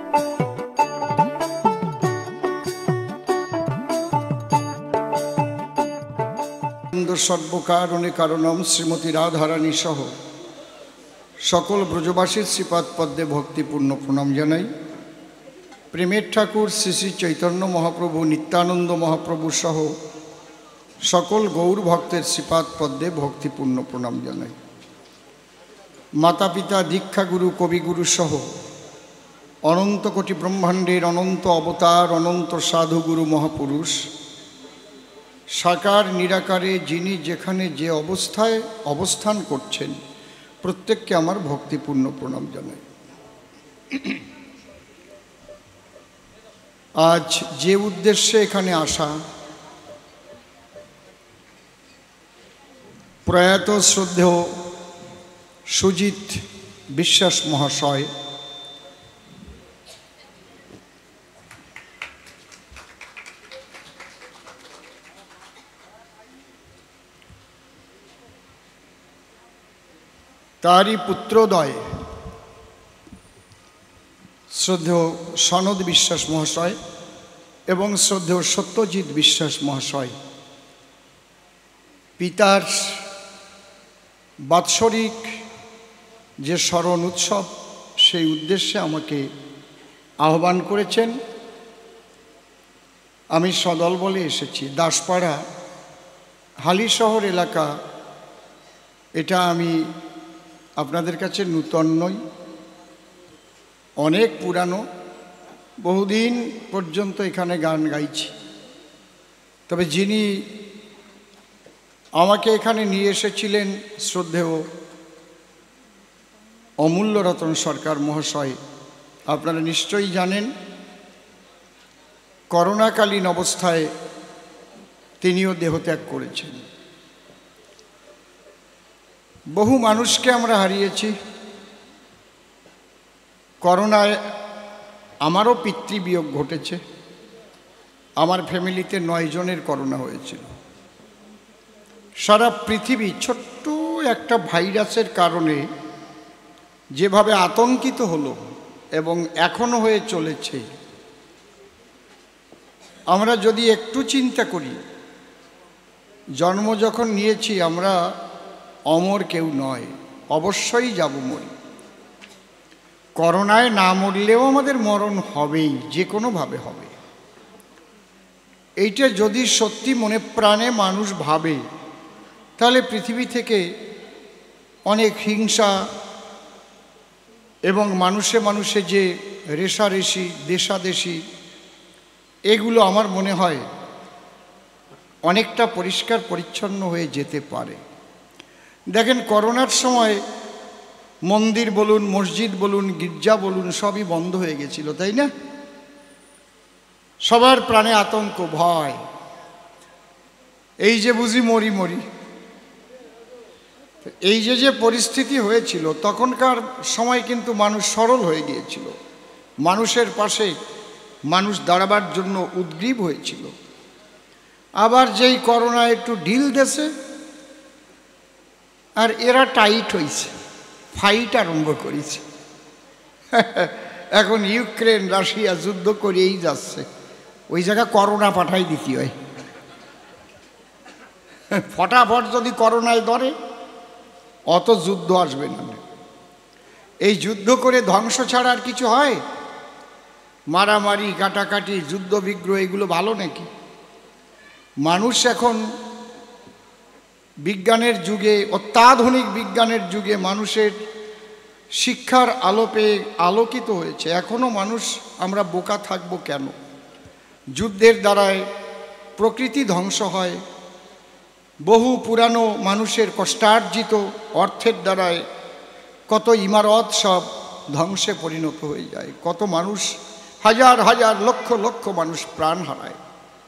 সর্বকারণে কারণম শ্রীমতী রাধারানী সহ সকল ব্রজবাসীর শ্রীপাদ পদ্মে ভক্তিপূর্ণ প্রণাম জানাই। প্রেমের ঠাকুর শ্রী শ্রী চৈতন্য মহাপ্রভু, নিত্যানন্দ মহাপ্রভু সহ সকল গৌর ভক্তের শ্রীপাদ পদ্মে ভক্তিপূর্ণ প্রণাম জানাই। মাতা পিতা, দীক্ষাগুরু, কবিগুরু সহ অনন্ত কোটি ব্রহ্মাণ্ডের অনন্ত অবতার, অনন্ত সাধুগুরু মহাপুরুষ, সাকার নিরাকারে যিনি যেখানে যে অবস্থায় অবস্থান করছেন, প্রত্যেককে আমার ভক্তিপূর্ণ প্রণাম জানাই। আজ যে উদ্দেশ্যে এখানে আসা, প্রয়াত শ্রদ্ধেয় সুজিত বিশ্বাস মহাশয় তারই পুত্রদ্বয় শ্রদ্ধেয় সনদ বিশ্বাস মহাশয় এবং শ্রদ্ধেয় সত্যজিৎ বিশ্বাস মহাশয় পিতার বাৎসরিক যে স্মরণ উৎসব, সেই উদ্দেশ্যে আমাকে আহ্বান করেছেন। আমি সদল বলে এসেছি। দাসপাড়া হালিশহর এলাকা, এটা আমি আপনাদের কাছে নূতন নই, অনেক পুরানো, বহুদিন পর্যন্ত এখানে গান গাইছি। তবে যিনি আমাকে এখানে নিয়ে এসেছিলেন শ্রদ্ধেয় অমূল্য রতন সরকার মহাশয়, আপনারা নিশ্চয়ই জানেন, করোনাকালীন অবস্থায় তিনিও দেহত্যাগ করেছেন। বহু মানুষকে আমরা হারিয়েছি। করোনায় আমারও পিতৃবিয়োগ ঘটেছে। আমার ফ্যামিলিতে 9 জনের করোনা হয়েছিল। সারা পৃথিবী ছোট্ট একটা ভাইরাসের কারণে যেভাবে আতঙ্কিত হলো এবং এখনো হয়ে চলেছে, আমরা যদি একটু চিন্তা করি, জন্ম যখন নিয়েছি আমরা অমর কেউ নয়, অবশ্যই যাব মরি। করোনায় না মরলেও আমাদের মরণ হবেই, যে কোনোভাবে হবে। এইটা যদি সত্যি মনে প্রাণে মানুষ ভাবে, তাহলে পৃথিবী থেকে অনেক হিংসা এবং মানুষে মানুষে যে রেষারেষি, দেশাদেশি, এগুলো আমার মনে হয় অনেকটা পরিষ্কার পরিচ্ছন্ন হয়ে যেতে পারে। দেখেন, করোনার সময় মন্দির বলুন, মসজিদ বলুন, গির্জা বলুন, সবই বন্ধ হয়ে গেছিল, তাই না? সবার প্রাণে আতঙ্ক, ভয়, এই যে বুঝি মরি মরি। এই যে পরিস্থিতি হয়েছিল, তখনকার সময় কিন্তু মানুষ সরল হয়ে গিয়েছিল, মানুষের পাশে মানুষ দাঁড়াবার জন্য উদ্গ্রীব হয়েছিল। আবার যেই করোনা একটু ঢিল দেছে, আর এরা টাইট হয়েছে, ফাইট আরম্ভ করেছে। এখন ইউক্রেন রাশিয়া যুদ্ধ করেই যাচ্ছে, ওই জায়গায় করোনা পাঠাই দিতে হয়। ফটাফট যদি করোনায় ধরে, অত যুদ্ধ আসবে না। এই যুদ্ধ করে ধ্বংস ছাড়া আর কিছু হয়? মারামারি, কাটাকাটি, যুদ্ধ বিগ্রহ, এগুলো ভালো নাকি? মানুষ এখন বিজ্ঞানের যুগে, অত্যাধুনিক বিজ্ঞানের যুগে মানুষের শিক্ষার আলোপে আলোকিত হয়েছে। এখনও মানুষ, আমরা বোকা থাকবো কেন? যুদ্ধের দ্বারায় প্রকৃতি ধ্বংস হয়, বহু পুরানো মানুষের কষ্টার্জিত অর্থের দ্বারায় কত ইমারত সব ধ্বংসে পরিণত হয়ে যায়, কত মানুষ, হাজার হাজার লক্ষ লক্ষ মানুষ প্রাণ হারায়।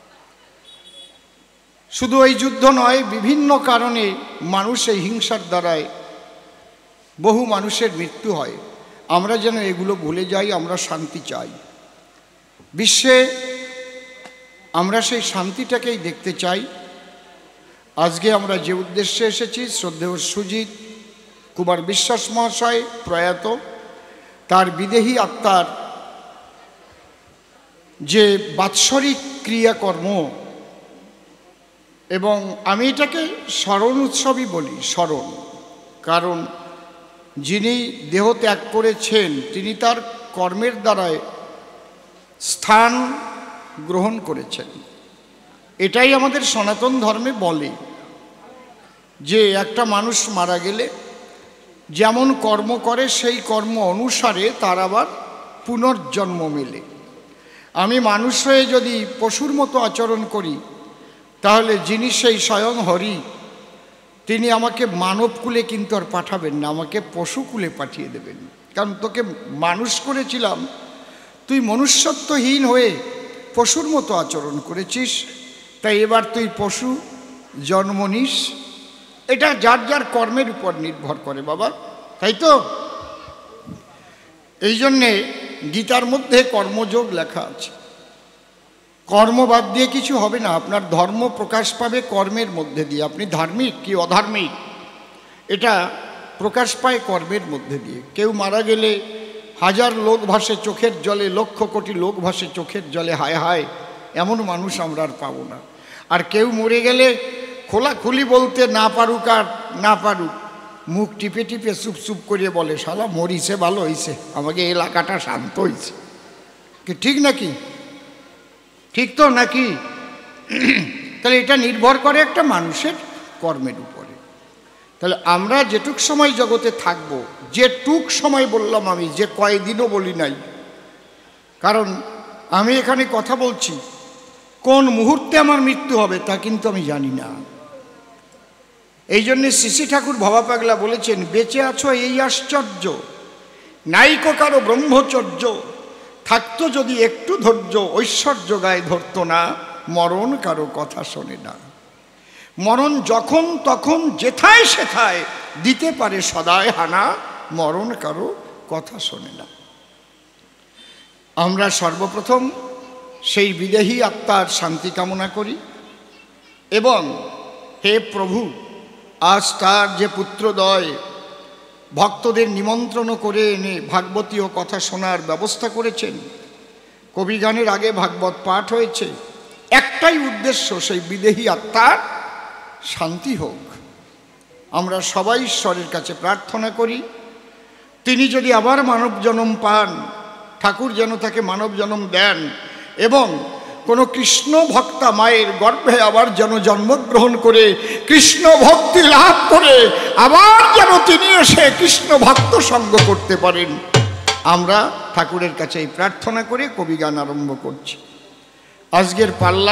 শুধু এই যুদ্ধ নয়, বিভিন্ন কারণে মানুষ এই হিংসার দ্বারায় বহু মানুষের মৃত্যু হয়। আমরা যেন এগুলো ভুলে যাই, আমরা শান্তি চাই বিশ্বে, আমরা সেই শান্তিটাকেই দেখতে চাই। আজকে আমরা যে উদ্দেশ্যে এসেছি, শ্রদ্ধেয় সুজিত কুমার বিশ্বাস মহাশয় প্রয়াত, তার বিদেহী আত্মার যে বাৎসরিক ক্রিয়াকর্ম, এবং আমি এটাকে স্মরণ উৎসবই বলি, স্মরণ। কারণ যিনি দেহ ত্যাগ করেছেন তিনি তার কর্মের দ্বারায় স্থান গ্রহণ করেছেন। এটাই আমাদের সনাতন ধর্মে বলে যে একটা মানুষ মারা গেলে যেমন কর্ম করে সেই কর্ম অনুসারে তার আবার পুনর্জন্ম মেলে। আমি মানুষ হয়ে যদি পশুর মতো আচরণ করি তাহলে যিনি সেই স্বয়ং হরি তিনি আমাকে মানবকুলে কিন্তু আর পাঠাবেন না, আমাকে পশুকুলে পাঠিয়ে দেবেন। কারণ তোকে মানুষ করেছিলাম, তুই মনুষ্যত্বহীন হয়ে পশুর মতো আচরণ করেছিস, তাই এবার তুই পশু জন্ম নিস। এটা যার যার কর্মের উপর নির্ভর করে বাবা, তাই তো? এই জন্যে গীতার মধ্যে কর্মযোগ লেখা আছে। কর্ম বাদ দিয়ে কিছু হবে না, আপনার ধর্ম প্রকাশ পাবে কর্মের মধ্যে দিয়ে। আপনি ধার্মিক কি অধার্মিক এটা প্রকাশ পায় কর্মের মধ্যে দিয়ে। কেউ মারা গেলে হাজার লোক ভাসে চোখের জলে, লক্ষ কোটি লোক ভাসে চোখের জলে, হায় হায়, এমন মানুষ আমরা আর পাবো না। আর কেউ মরে গেলে খোলাখুলি বলতে না পারুক আর না পারুক, মুখ টিপে টিপে চুপ চুপ করিয়ে বলে শালা মরিছে, ভালো হয়েছে, আমাকে এলাকাটা শান্ত হয়েছে। কি ঠিক নাকি? ঠিক তো নাকি? তাহলে এটা নির্ভর করে একটা মানুষের কর্মের উপরে। তাহলে আমরা যেটুক সময় জগতে থাকবো, যেটুক সময় বললাম আমি, যে কয়দিনও বলি নাই, কারণ আমি এখানে কথা বলছি, কোন মুহূর্তে আমার মৃত্যু হবে তা কিন্তু আমি জানি না। এই জন্যে শ্রী ঠাকুর ভবা পাগলা বলেছেন, বেঁচে আছো এই আশ্চর্য, নাইকো কারো ব্রহ্মচর্য, থাকতো যদি একটু ধৈর্য, ঐশ্বর্য গায়ে ধরতো না, মরণ কারো কথা শোনে না। মরণ যখন তখন যেথায় সেথায় দিতে পারে সদায় হানা, মরণ কারো কথা শোনে না। আমরা সর্বপ্রথম সেই বিদেহী আত্মার শান্তি কামনা করি এবং হে প্রভু, আজ তার যে পুত্রদ্বয় ভক্তদের নিমন্ত্রণ করে এনে ভাগবতীয় কথা শোনার ব্যবস্থা করেছেন, কবিগানের আগে ভাগবত পাঠ হয়েছে, একটাই উদ্দেশ্য, সেই বিদেহী আত্মার শান্তি হোক। আমরা সবাই ঈশ্বরের কাছে প্রার্থনা করি তিনি যদি আবার মানব জন্ম পান, ঠাকুর যেন তাকে মানব জন্ম দেন এবং কোনো কৃষ্ণ ভক্তা মায়ের গর্ভে আবার যেন জন্মগ্রহণ করে কৃষ্ণ ভক্তি লাভ করে আবার যেন তিনি এসে কৃষ্ণ ভক্ত সঙ্গ করতে পারেন। আমরা ঠাকুরের কাছে এই প্রার্থনা করে কবিগান আরম্ভ করছি। আজকের পাল্লা,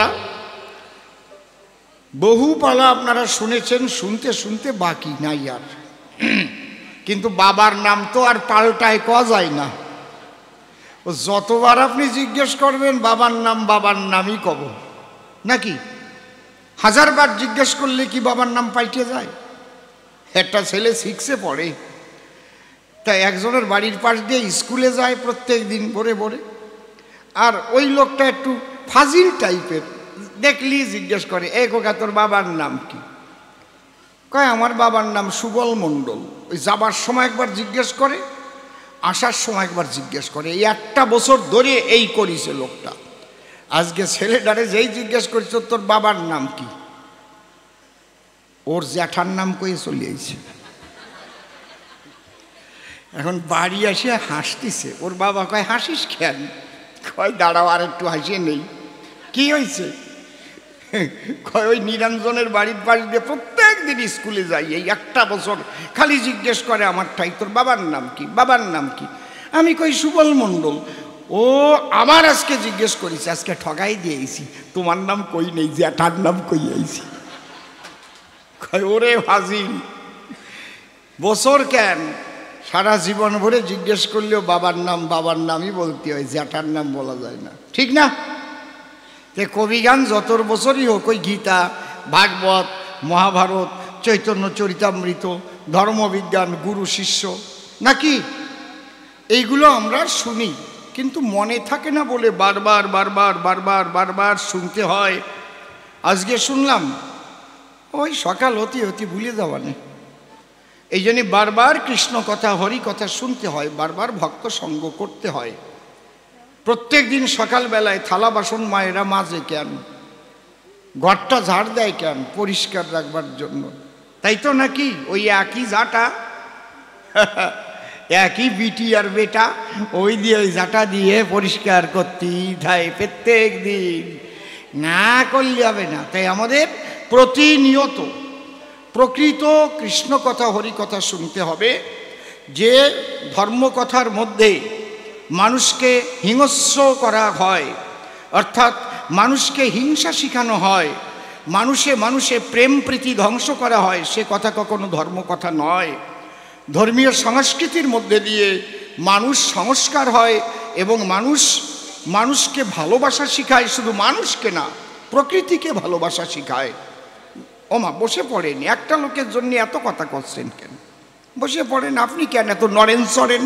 বহু পালা আপনারা শুনেছেন, শুনতে শুনতে বাকি নাই আর, কিন্তু বাবার নাম তো আর পাল্টায় কওয়া যায় না। যতবার আপনি জিজ্ঞেস করবেন বাবার নামই কব নাকি? হাজারবার জিজ্ঞেস করলে কি বাবার নাম পাল্টে যায়? একটা ছেলে 6-এ পড়ে, তাই একজনের বাড়ির পাশ দিয়ে স্কুলে যায় প্রত্যেক দিন ভোরে ভোরে, আর ওই লোকটা একটু ফাজিল টাইপের, দেখলি জিজ্ঞেস করে, এ কোকা তোর বাবার নাম কি? কয় আমার বাবার নাম সুবল মণ্ডল। ওই যাবার সময় একবার জিজ্ঞেস করে, আসার সময় একবার জিজ্ঞেস করে, এই 1টা বছর ধরে এই করেছে লোকটা। আজকে ছেলেটারে যেই জিজ্ঞেস করছে তোর বাবার নাম কি, ওর জ্যাঠার নাম কয়ে চলে আইছে। এখন বাড়ি আসে হাসতেছে, ওর বাবা কয় হাসিস কেন? কয় দাঁড়াও আর একটু হাসিয়ে নেই। কি হয়েছে? কয় ওই নিরঞ্জনের বাড়ির পাশ দিয়ে প্রত্যেক দিন স্কুলে যাই, এই 1টা বছর খালি জিজ্ঞেস করে আমার ঠাই তোর বাবার নাম কি, বাবার নাম কি? আমি কই সুবল মণ্ডল। ও আবার আজকে জিজ্ঞেস করেছি, আজকে ঠগাই দিয়েছি, তোমার নাম কই নেই, জ্যাঠার নাম কই আইছি। কয় ওরে হাজির, বছর কেন, সারা জীবন ভরে জিজ্ঞেস করলেও বাবার নামই বলতে হয়, জ্যাঠার নাম বলা যায় না, ঠিক না? যে কবিগান যতর বছরই হোক, ওই গীতা, ভাগবত, মহাভারত, চৈতন্য চরিতামৃত, ধর্মবিজ্ঞান, গুরু শিষ্য নাকি, এইগুলো আমরা শুনি, কিন্তু মনে থাকে না বলে বারবার বারবার বারবার বারবার শুনতে হয়। আজকে শুনলাম, ওই সকাল হতে হতে ভুলে যাওয়া নেই। এই জন্যে বারবার কৃষ্ণ কথা, হরি কথা শুনতে হয়, বারবার ভক্ত সঙ্গ করতে হয়। প্রত্যেক দিন সকালবেলায় থালা বাসন মায়েরা মাজে কেন? ঘরটা ঝাড় দেয় কেন? পরিষ্কার রাখবার জন্য, তাই তো নাকি? ওই একই ঝাঁটা, একই বিটি আর বেটা, ওই দিয়ে ওই ঝাঁটা দিয়ে পরিষ্কার করতেই থাকে প্রত্যেক দিন, না করলে হবে না। তাই আমাদের প্রতিনিয়ত প্রকৃত কৃষ্ণ কথা হরি কথা শুনতে হবে। যে ধর্মকথার মধ্যে মানুষকে হিংস্র করা হয়, অর্থাৎ মানুষকে হিংসা শেখানো হয়, মানুষে মানুষে প্রেম প্রীতি ধ্বংস করা হয়, সে কথা কখনো ধর্মকথা নয়। ধর্মীয় সংস্কৃতির মধ্যে দিয়ে মানুষ সংস্কার হয় এবং মানুষকে ভালোবাসা শেখায়, শুধু মানুষকে না, প্রকৃতিকে ভালোবাসা শেখায়। ওমা বসে পড়েন, একটা লোকের জন্য এত কথা করছেন কেন? বসে পড়েন। আপনি কেন এত নড়েন চড়েন?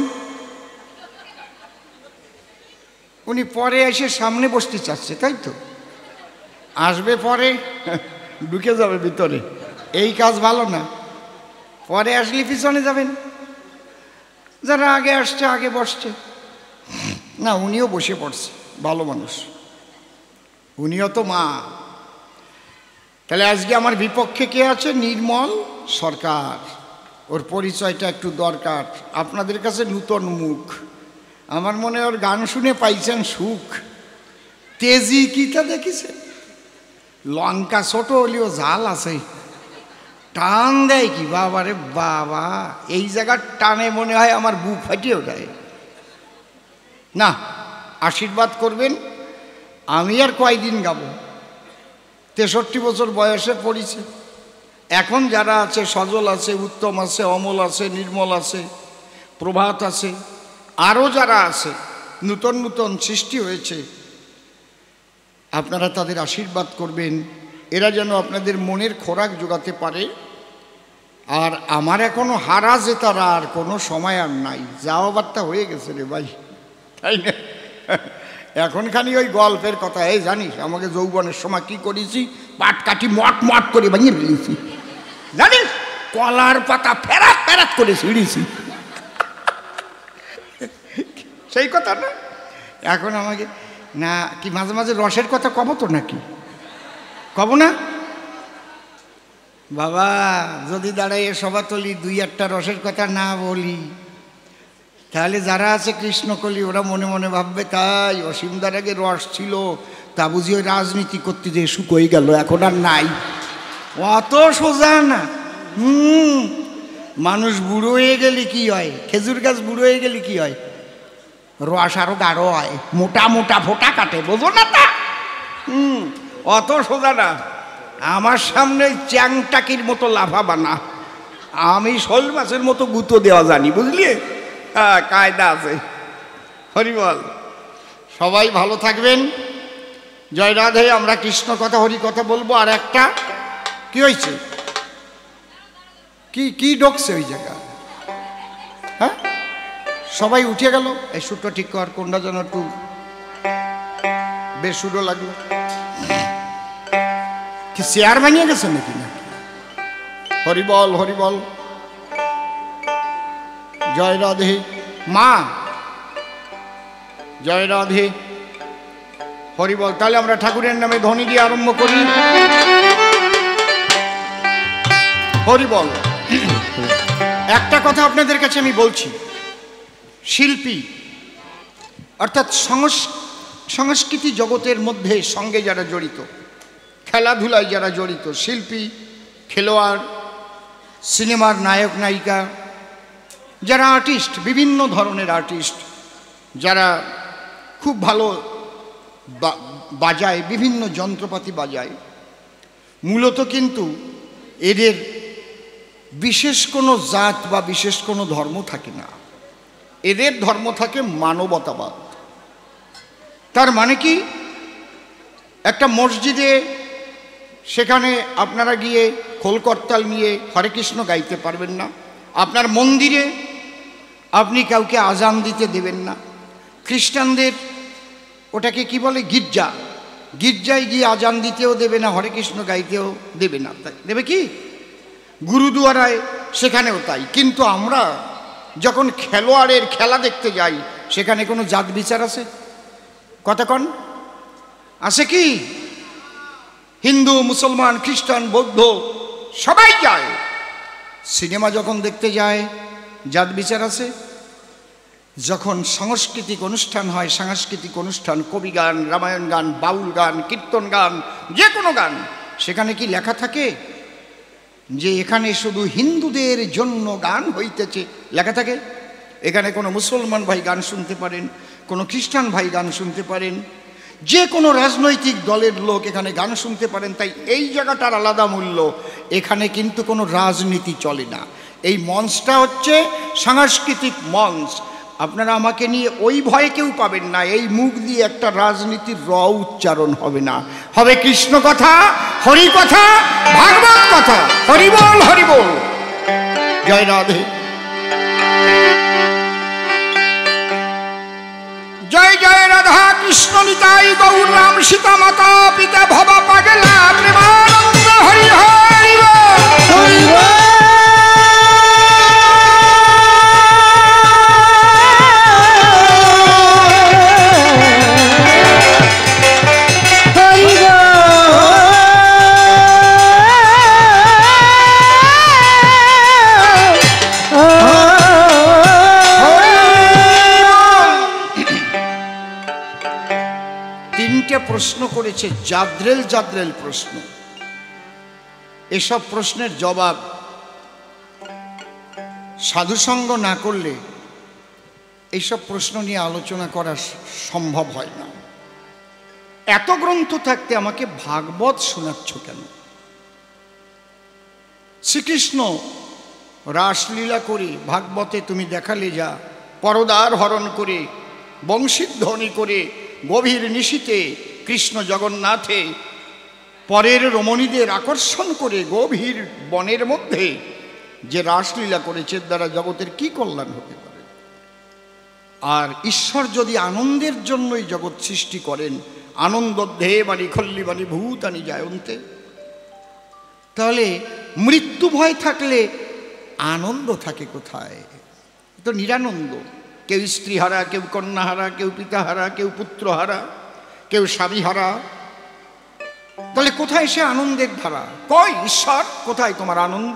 উনি পরে এসে সামনে বসতে চাচ্ছে, তাই তো? আসবে পরে, ঢুকে যাবে ভিতরে, এই কাজ ভালো না। পরে আসলে পিছনে যাবেন। যারা আগে আসছে আগে বসছে না, উনিও বসে পড়ছে, ভালো মানুষ, উনিও তো মা। তাহলে আজকে আমার বিপক্ষে কে আছে? নির্মল সরকার। ওর পরিচয়টা একটু দরকার। আপনাদের কাছে নূতন মুখ, আমার মনে ওর গান শুনে পাইছেন সুখ। তেজি কিটা দেখেছে? লঙ্কা ছোট হলেও ঝাল আছে, টান দেয় কি বাবারে বাবা! এই জায়গার টানে মনে হয় আমার বুক ফাটিয়েও যায় না। আশীর্বাদ করবেন। আমি আর কয়দিন গাবো? 63 বছর বয়সে পড়েছে। এখন যারা আছে, সজল আছে, উত্তম আছে, অমল আছে, নির্মল আছে, প্রভাত আছে, আরও যারা আছে, নূতন নূতন সৃষ্টি হয়েছে, আপনারা তাদের আশীর্বাদ করবেন, এরা যেন আপনাদের মনের খোরাক জোগাতে পারে। আর আমার এখনো হারা জেতার আর কোনো সময় আর নাই, যাওয়া বার্তা হয়ে গেছে রে ভাই, তাই না? এখন খানি ওই গল্পের কথা। এই জানিস আমাকে যৌবনের সময় কি করেছি? পাট কাঠি মট মট করে ভাঙিয়ে ফেলেছি, জানিস? কলার পাতা ফেরাত ফেরাত করে ছিঁড়েছি, সেই কথা না? এখন আমাকে না কি মাঝে মাঝে রসের কথা কব তো নাকি? কব না বাবা? যদি দাঁড়াই সভাতলি 2-1টা রসের কথা না বলি, তাহলে যারা আছে কৃষ্ণকলি ওরা মনে মনে ভাববে তাই অসীমদার আগে রস ছিল, তা বুঝি ওই রাজনীতি করতে যে শুকোই গেল, এখন আর নাই। অত সোজা না। মানুষ বুড়ো হয়ে গেলে কি হয়? খেজুর গাছ বুড়ো হয়ে গেলে কি হয়? রস আরো গাঢ় হয়, মোটা মোটা ফোঁটা কাটে, বোঝো না তা? অত সোজা না। আমার সামনে চ্যাংটাকির মতো লাফা বানা, আমি শোল মাছের মতো গুঁতো দেওয়া জানি, বুঝলি? হ্যাঁ, কায়দা আছে। হরিবল। সবাই ভালো থাকবেন। জয় রাধে। আমরা কৃষ্ণ কথা হরি কথা বলবো। আর একটা কি হয়েছে? কি কি ঢোকছে ওই জায়গা? হ্যাঁ, সবাই উঠে গেল। এই সুরটা ঠিক কর, কোনটা যেন একটু বেশ সুরও লাগলো। কি চেয়ার ভাঙিয়ে গেছে নাকি? না, হরিবল হরিবল। জয় রাধে মা, জয় রাধে, হরিবল। তাহলে আমরা ঠাকুরের নামে ধ্বনি দিয়ে আরম্ভ করি। হরিবল। একটা কথা আপনাদের কাছে আমি বলছি, শিল্পী অর্থাৎ সংস্কৃতি জগতের মধ্যে সঙ্গে যারা জড়িত, খেলাধুলায় যারা জড়িত, শিল্পী, খেলোয়াড়, সিনেমার নায়ক নায়িকা, যারা আর্টিস্ট, বিভিন্ন ধরনের আর্টিস্ট, যারা খুব ভালো বাজায়, বিভিন্ন যন্ত্রপাতি বাজায়, মূলত কিন্তু এদের বিশেষ কোনো জাত বা বিশেষ কোনো ধর্ম থাকে না। এদের ধর্ম থাকে মানবতাবাদ। তার মানে কি? একটা মসজিদে সেখানে আপনারা গিয়ে খোল করতাল নিয়ে হরে কৃষ্ণ গাইতে পারবেন না। আপনার মন্দিরে আপনি কাউকে আজান দিতে দেবেন না। খ্রিস্টানদের ওটাকে কি বলে? গির্জা। গির্জায় গিয়ে আজান দিতেও দেবে না, হরে কৃষ্ণ গাইতেও দেবে না। দেবে কি? গুরুদুয়ারায় সেখানেও তাই। কিন্তু আমরা যখন খেলোয়াড়ের খেলা দেখতে যাই, সেখানে কোনো জাত বিচার আছে? কতক্ষণ আছে কি? হিন্দু, মুসলমান, খ্রিস্টান, বৌদ্ধ সবাই যায়। সিনেমা যখন দেখতে যায় জাত বিচার আছে। যখন সাংস্কৃতিক অনুষ্ঠান হয়, সাংস্কৃতিক অনুষ্ঠান, কবি গান, রামায়ণ গান, বাউল গান, কীর্তন গান, যে কোনো গান, সেখানে কি লেখা থাকে যে এখানে শুধু হিন্দুদের জন্য গান হইতেছে? লেখা থাকে? এখানে কোনো মুসলমান ভাই গান শুনতে পারেন, কোনো খ্রিস্টান ভাই গান শুনতে পারেন, যে কোনো রাজনৈতিক দলের লোক এখানে গান শুনতে পারেন। তাই এই জায়গাটার আলাদা মূল্য। এখানে কিন্তু কোনো রাজনীতি চলে না। এই মঞ্চটা হচ্ছে সাংস্কৃতিক মঞ্চ। আপনারা আমাকে নিয়ে ওই ভয়ে কেউ পাবেন না। এই মুখ দিয়ে একটা রাজনীতির উচ্চারণ হবে না, হবে কৃষ্ণ কথা, হরি কথা, ভাগবত কথা। হরিবল হরিবল, জয় রাধে। জয় জয় রাধা কৃষ্ণ নিতাই গৌর রাম সীতা মাতা পিতা ভবা পাগলা প্রেমানন্দ হরি হরি হরি। প্রশ্ন করেছে, জাদ্রেল জাদ্রেল প্রশ্ন। এসব প্রশ্নের জবাব সাধুসঙ্গ না করলে এইসব প্রশ্ন নিয়ে আলোচনা করা সম্ভব হয় না। এত গ্রন্থ থাকতে আমাকে ভাগবত শোনাচ্ছ কেন? শ্রীকৃষ্ণ রাসলীলা করে ভাগবতে তুমি দেখালে যা, পরদার হরণ করে, বংশীধ্বনি করে, গভীর নিশীতে কৃষ্ণ জগন্নাথে পরের রমণীদের আকর্ষণ করে গভীর বনের মধ্যে যে রাসলীলা করেছে, দ্বারা জগতের কি কল্যাণ হতে পারে? আর ঈশ্বর যদি আনন্দের জন্যই জগৎ সৃষ্টি করেন, আনন্দে বাণী খল্লি বাণী ভূতানি জায়ন্তে, তাহলে মৃত্যু ভয় থাকলে আনন্দ থাকে কোথায়? তো নিরানন্দ। কেউ স্ত্রী হারা, কেউ কন্যা হারা, কেউ পিতা হারা, কেউ পুত্র হারা, কেউ স্বামী হারা। তাহলে কোথায় সে আনন্দের ধারা? কই ঈশ্বর, কোথায় তোমার আনন্দ?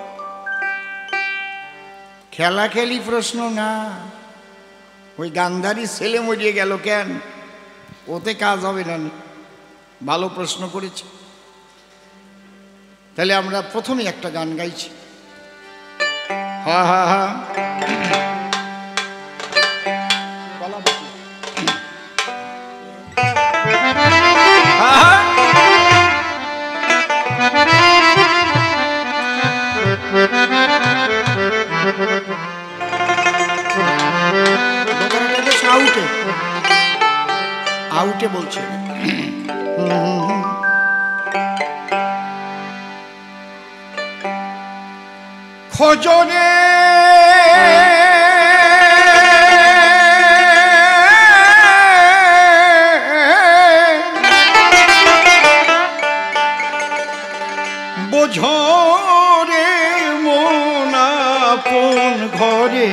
খেলাখেলি প্রশ্ন না। ওই গান্ধারী ছেলে মরিয়ে গেল কেন, ওতে কাজ হবে না। ভালো প্রশ্ন করেছে। তাহলে আমরা প্রথমে একটা গান গাইছি। হা হা হা আউটে বলছে খোঁজনে বোঝরে মন আপন ঘরে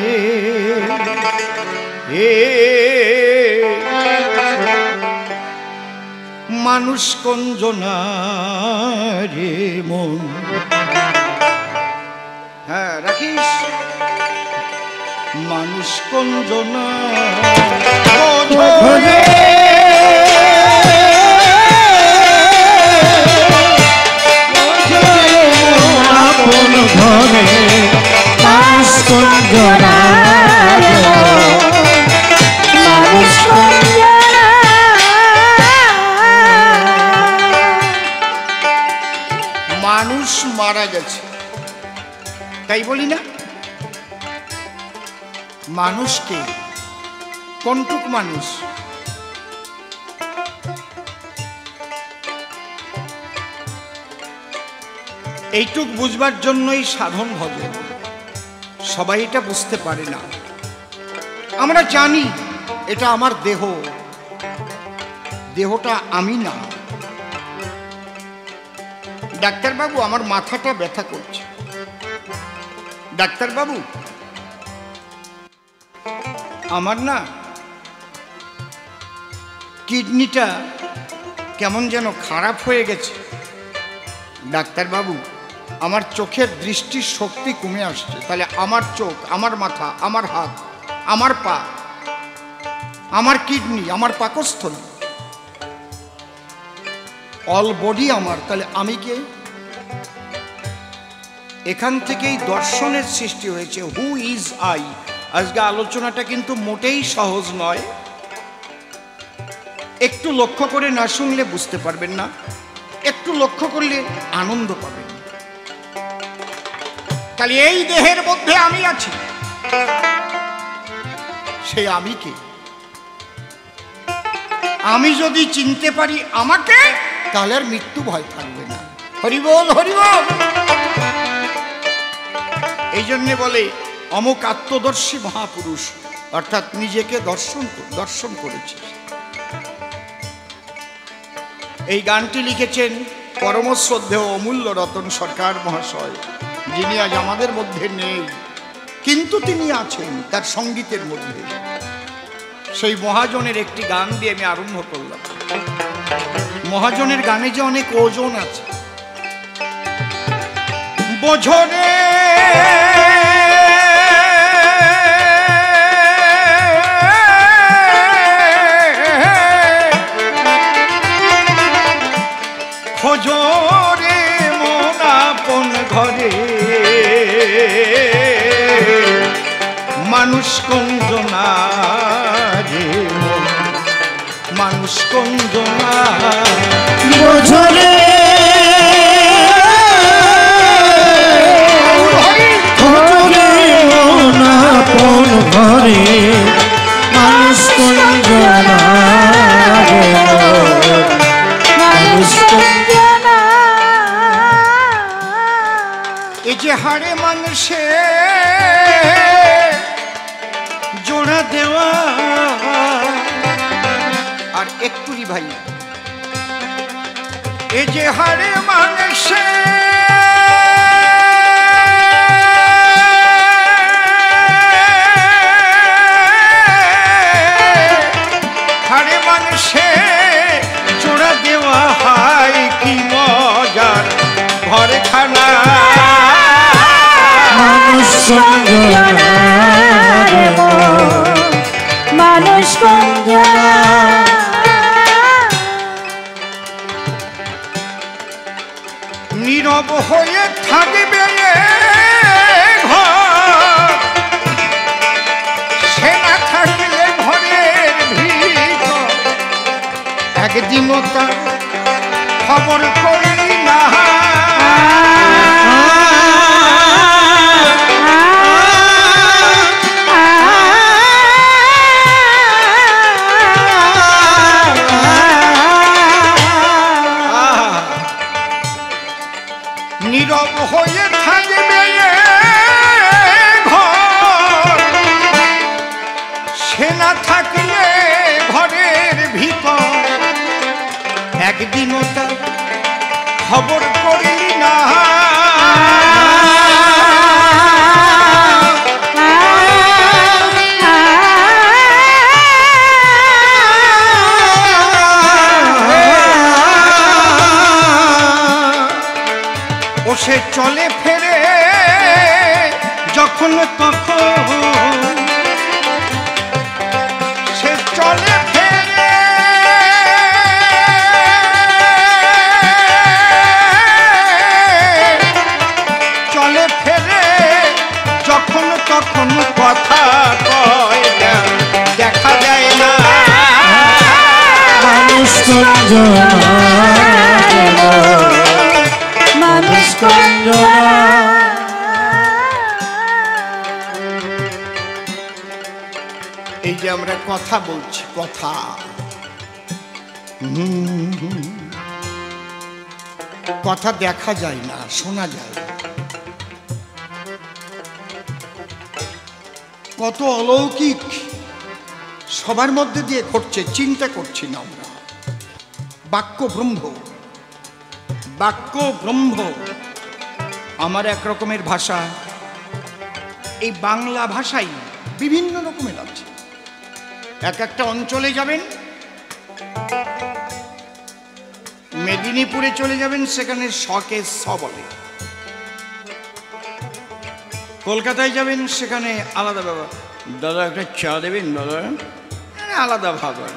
মানুষ কঞ্জনা রে মন। হ্যাঁ রাখিস, মানুষ কঞ্জনা ঘরে মানুষ কঞ্জনা মানুষ মারা গেছে তাই বলি না? মানুষকে কোনটুক মানুষ? এইটুক বুঝবার জন্যই সাধন ভজন। সবাই এটা বুঝতে পারে না। আমরা জানি এটা আমার দেহ, দেহটা আমি না। ডাক্তারবাবু আমার মাথাটা ব্যথা করছে, ডাক্তারবাবু আমার না কিডনিটা কেমন যেন খারাপ হয়ে গেছে। ডাক্তারবাবু, আমার চোখের দৃষ্টির শক্তি কমে আসছে। তাহলে আমার চোখ, আমার মাথা, আমার হাত, আমার পা, আমার কিডনি, আমার পাকস্থলী, অল বডি আমার, তাহলে আমি কে? এখান থেকেই দর্শনের সৃষ্টি হয়েছে। Who is I. আজকে আলোচনাটা কিন্তু মোটেই সহজ নয়। একটু লক্ষ্য করে না শুনলে বুঝতে পারবেন না, একটু লক্ষ্য করলে আনন্দ পাবেন। তাহলে এই দেহের মধ্যে আমি আছি, সে আমি কে? আমি যদি চিনতে পারি আমাকে, তাহলে আর মৃত্যু ভয় থাকবে না। হরি বল, হরি বল। এই জন্যে বলে অমুক আত্মদর্শী মহাপুরুষ, অর্থাৎ নিজেকে দর্শন করেছে। এই গানটি লিখেছেন পরম শ্রদ্ধেয় অমূল্য রতন সরকার মহাশয়, যিনি আজ আমাদের মধ্যে নেই, কিন্তু তিনি আছেন তার সঙ্গীতের মধ্যে। সেই মহাজনের একটি গান দিয়ে আমি আরম্ভ করলাম। মহাজনের গানে যে অনেক ওজন আছে। বোঝরে খোঁজরে মন আপন ঘরে, মানুষ কঞ্জনা রে, মানুষ কঞ্জনা। বোঝরে খোঁজরে মন আপন ঘরে, মানুষ কঞ্জনা রে, মানুষ কঞ্জনা। এই যে হাড়ে মানুষে জোড়া দেওয়া, আর একটুরি ভাই, এই যে হাড়ে মানুষে হাড়ে মানুষে জোড়া দেওয়া হয় কি মজার ঘরে খানা। মানুষ কঞ্জনা রে, মানুষ কঞ্জনা। নীরব হয়ে থাকবে ঘর, সে না থাকলে ঘরের ভিতর, একদিনও তার খবর করলি না। নীরব হয়ে থাকবে ঘর, সে না থাকলে ঘরের ভিতর, একদিনও তার খবর করলি না। ও সে চলে ফেরে যখন তখন, সে চলে ফেরে চলে ফেরে যখন তখন, কথা কয় না, দেখা যায় না। মানুষ কঞ্জনা রে, মানুষ কঞ্জনা। এই যে আমরা কথা বলছি, কথা কথা দেখা যায় না, শোনা যায় না। কত অলৌকিক সবার মধ্যে দিয়ে ঘটছে, চিন্তা করছি না আমরা। বাক্য ব্রহ্ম, বাক্য ব্রহ্ম। আমার এক রকমের ভাষা, এই বাংলা ভাষাই বিভিন্ন রকমের আছে। এক একটা অঞ্চলে যাবেন মেদিনীপুরে চলে যাবেন, সেখানে শকে স বলে। কলকাতায় যাবেন, সেখানে আলাদা ব্যাপার। দাদা একটা চা দেবেন দাদা, আলাদা ভাব।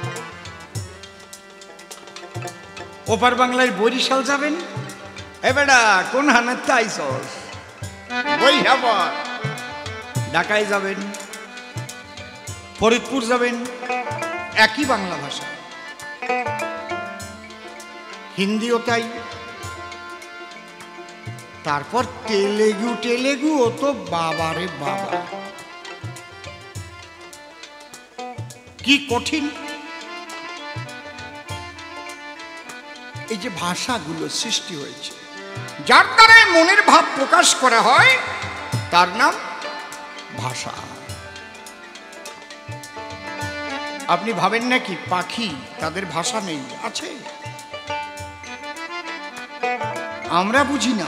ওপার বাংলায় বরিশাল যাবেন, এ বেটা কোন হানাতে আইসস, বই হবা। ঢাকায় যাবেন, ফরিদপুর যাবেন, একই বাংলা ভাষা। হিন্দিও তাই। তারপর তেলেগু ও তো বাবারে বাবা, কি কঠিন। এই যে ভাষাগুলো সৃষ্টি হয়েছে, যার দ্বারা মনের ভাব প্রকাশ করা হয়, তার নাম ভাষা। আপনি ভাবেন নাকি পাখি তাদের ভাষা নেই? আছে, আমরা বুঝি না।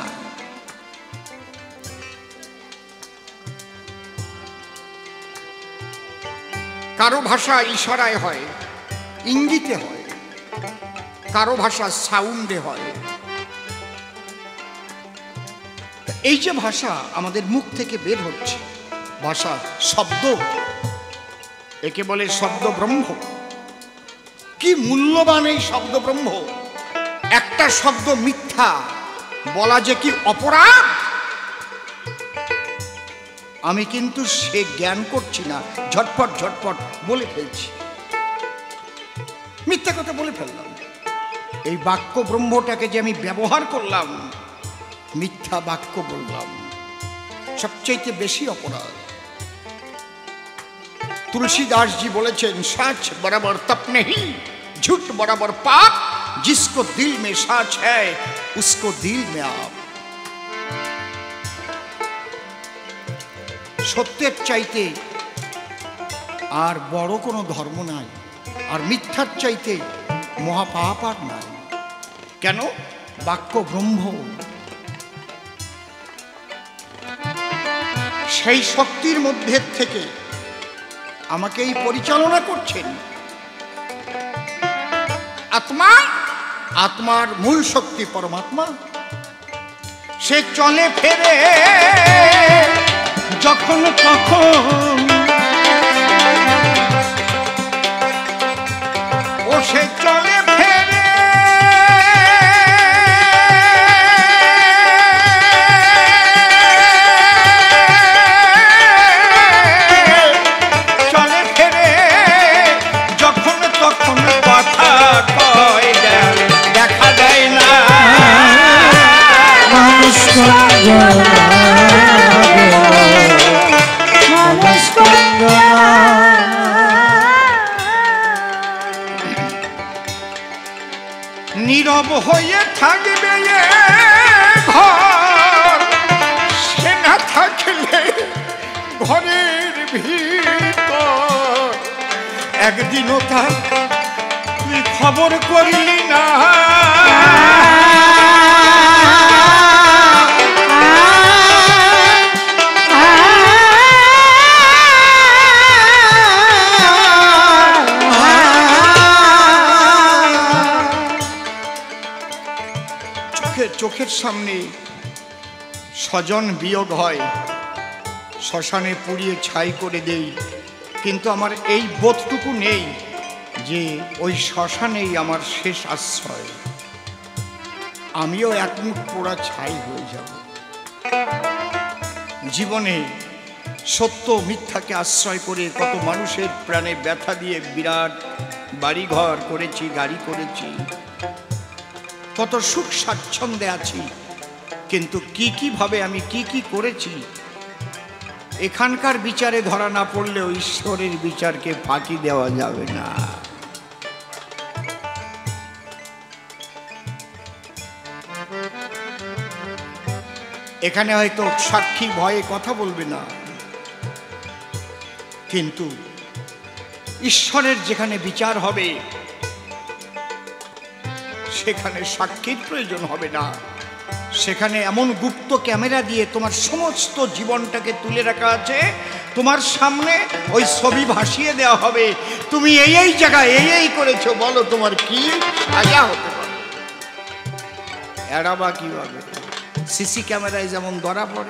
কারো ভাষা ইশারায় হয়, ইঙ্গিতে হয়, কারো ভাষা সাউন্ডে হয়। এই যে ভাষা আমাদের মুখ থেকে বের হচ্ছে, ভাষা শব্দ, একে বলে শব্দ ব্রহ্ম। কি মূল্যবান এই শব্দ ব্রহ্ম! একটা শব্দ মিথ্যা বলা যে কি অপরাধ, আমি কিন্তু সে জ্ঞান করছি না, ঝটপট ঝটপট বলে ফেলছি, মিথ্যা কথা বলে ফেললাম। এই বাক্য ব্রহ্মটাকে যে আমি ব্যবহার করলাম, মিথ্যা বাক্য বললাম, সবচেয়ে বেশি অপরাধ। तुलसीदास जी बोलेছেন, सच बराबर तप नहीं, झूठ बराबर पाप, जिसको दिल में सच है उसको दिल में आप। সত্যের চাইতে আর বড় কোনো ধর্ম নাই, আর মিথ্যার চাইতে মহাপাপ আর নাই। কেন? বাক্য ব্রহ্ম। সেই শক্তির মধ্যে থেকে আমাকে এই পরিচালনা করছেন। আত্মা, আত্মার মূল শক্তি পরমাত্মা, সে চলে ফেরে যখন তখন, ও সে চলে ফেরে যখন তখন, কথা কয় দেখা যায় না। মানুষ নীরব হয়ে থাকবে ঘর, সে না থাকলে ঘরের ভিতর। একদিনও তার তুই খবর করলি না, চোখের সামনে স্বজন বিয়োগ হয়, শ্মশানে পুড়িয়ে ছাই করে দেই, কিন্তু আমার এই বোধটুকু নেই যে ওই শ্মশানেই আমার শেষ আশ্রয়, আমিও একমুখ পোড়া ছাই হয়ে যাব। জীবনে সত্য মিথ্যাকে আশ্রয় করে কত মানুষের প্রাণে ব্যথা দিয়ে বিরাট বাড়িঘর করেছি, গাড়ি করেছি, কত সুখ স্বাচ্ছন্দ্যে আছি, কিন্তু কি ভাবে আমি কি করেছি, এখানকার বিচারে ধরা না পড়লেও ঈশ্বরের বিচারকে ফাঁকি দেওয়া যাবে না। এখানে হয়তো সাক্ষী ভয়ে কথা বলবে না, কিন্তু ঈশ্বরের যেখানে বিচার হবে সেখানে সাক্ষীর প্রয়োজন হবে না। সেখানে এমন গুপ্ত ক্যামেরা দিয়ে তোমার সমস্ত জীবনটাকে তুলে রাখা আছে, তোমার সামনে ওই ছবি ভাসিয়ে দেওয়া হবে, তুমি এই জায়গায় এই করেছো, বলো তোমার কি সাজা হতে পারে? এড়াবা কিভাবে? সিসি ক্যামেরায় যেমন ধরা পড়ে,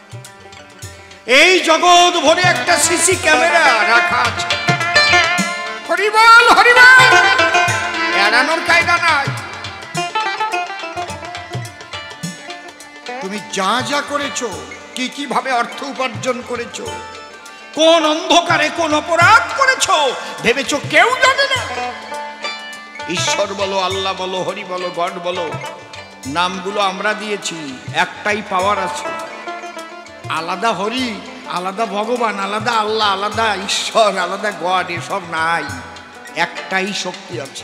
এই জগৎ ভরে একটা সিসি ক্যামেরা রাখা আছে। হরিবল হরিবল, এড়ানোর কায়দা নাই। তুমি যা যা করেছো, কি ভাবে অর্থ উপার্জন করেছো, কোন অন্ধকারে কোন অপরাধ করেছো, ভেবেছো কেউ জানে না? ঈশ্বর বলো, আল্লাহ বলো, হরি বলো, গড বলো, নামগুলো আমরা দিয়েছি, একটাই পাওয়ার আছে। আলাদা হরি, আলাদা ভগবান, আলাদা আল্লাহ, আলাদা ঈশ্বর, আলাদা গড, এসব নাই, একটাই শক্তি আছে।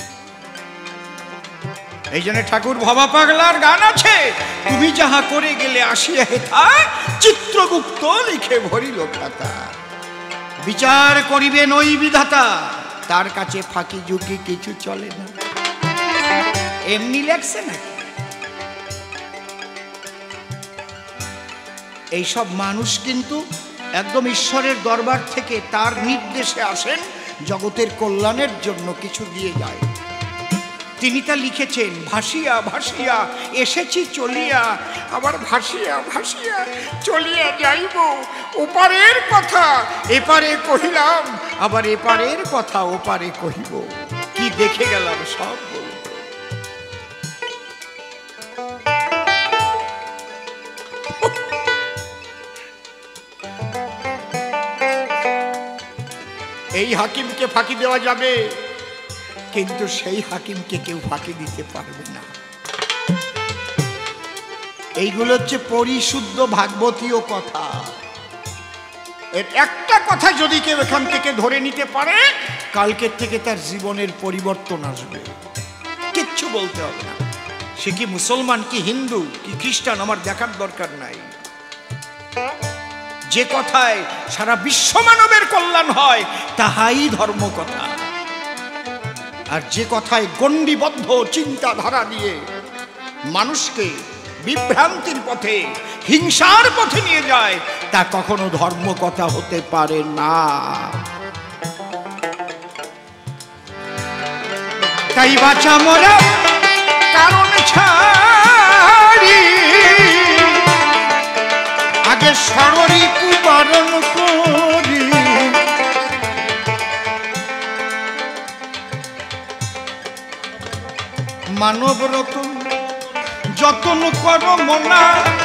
এই জন্য ঠাকুর ভবা পাগলার গান আছে, তুমি যাহা করে গেলে আসিয়া হেথা, চিত্রগুপ্ত লিখে ভরিল খাতা। বিচার করিবেন ওই বিধাতা, তার কাছে ফাঁকি ঝুঁকি কিছু চলে না। এমনি লেখছে নাকি? এইসব মানুষ কিন্তু একদম ঈশ্বরের দরবার থেকে তার নির্দেশে আসেন, জগতের কল্যাণের জন্য কিছু দিয়ে যায়। তিনি তা লিখেছেন, ভাসিয়া ভাসিয়া এসেছি চলিয়া, আবার ভাসিয়া ভাসিয়া চলিয়া যাইব। ওপারের কথা এপারে কহিলাম, আবার এপারের কথা ওপারে কহিব। কি দেখে গেলাম সব বলব। এই হাকিমকে ফাঁকি দেওয়া যাবে, কিন্তু সেই হাকিমকে কেউ ফাঁকি দিতে পারবে না। এইগুলো হচ্ছে পরিশুদ্ধ ভাগবতীয় কথা। এর একটা কথা যদি কেউ এখান থেকে ধরে নিতে পারে, কালকের থেকে তার জীবনের পরিবর্তন আসবে। কিচ্ছু বলতে হবে না। সে কি মুসলমান, কি হিন্দু, কি খ্রিস্টান, আমার দেখার দরকার নাই। যে কথায় সারা বিশ্ব মানবের কল্যাণ হয়, তাহাই ধর্ম কথা। আর যে কথায় গণ্ডিবদ্ধ চিন্তাধারা দিয়ে মানুষকে বিভ্রান্তির পথে, হিংসার পথে নিয়ে যায়, তা কখনো ধর্ম কথা হতে পারে না। তাই বাঁচা মরা কারণ ছাড়ি, আগে ষড়রিপু বারণ করি। মানব রতন যতন কর মনা,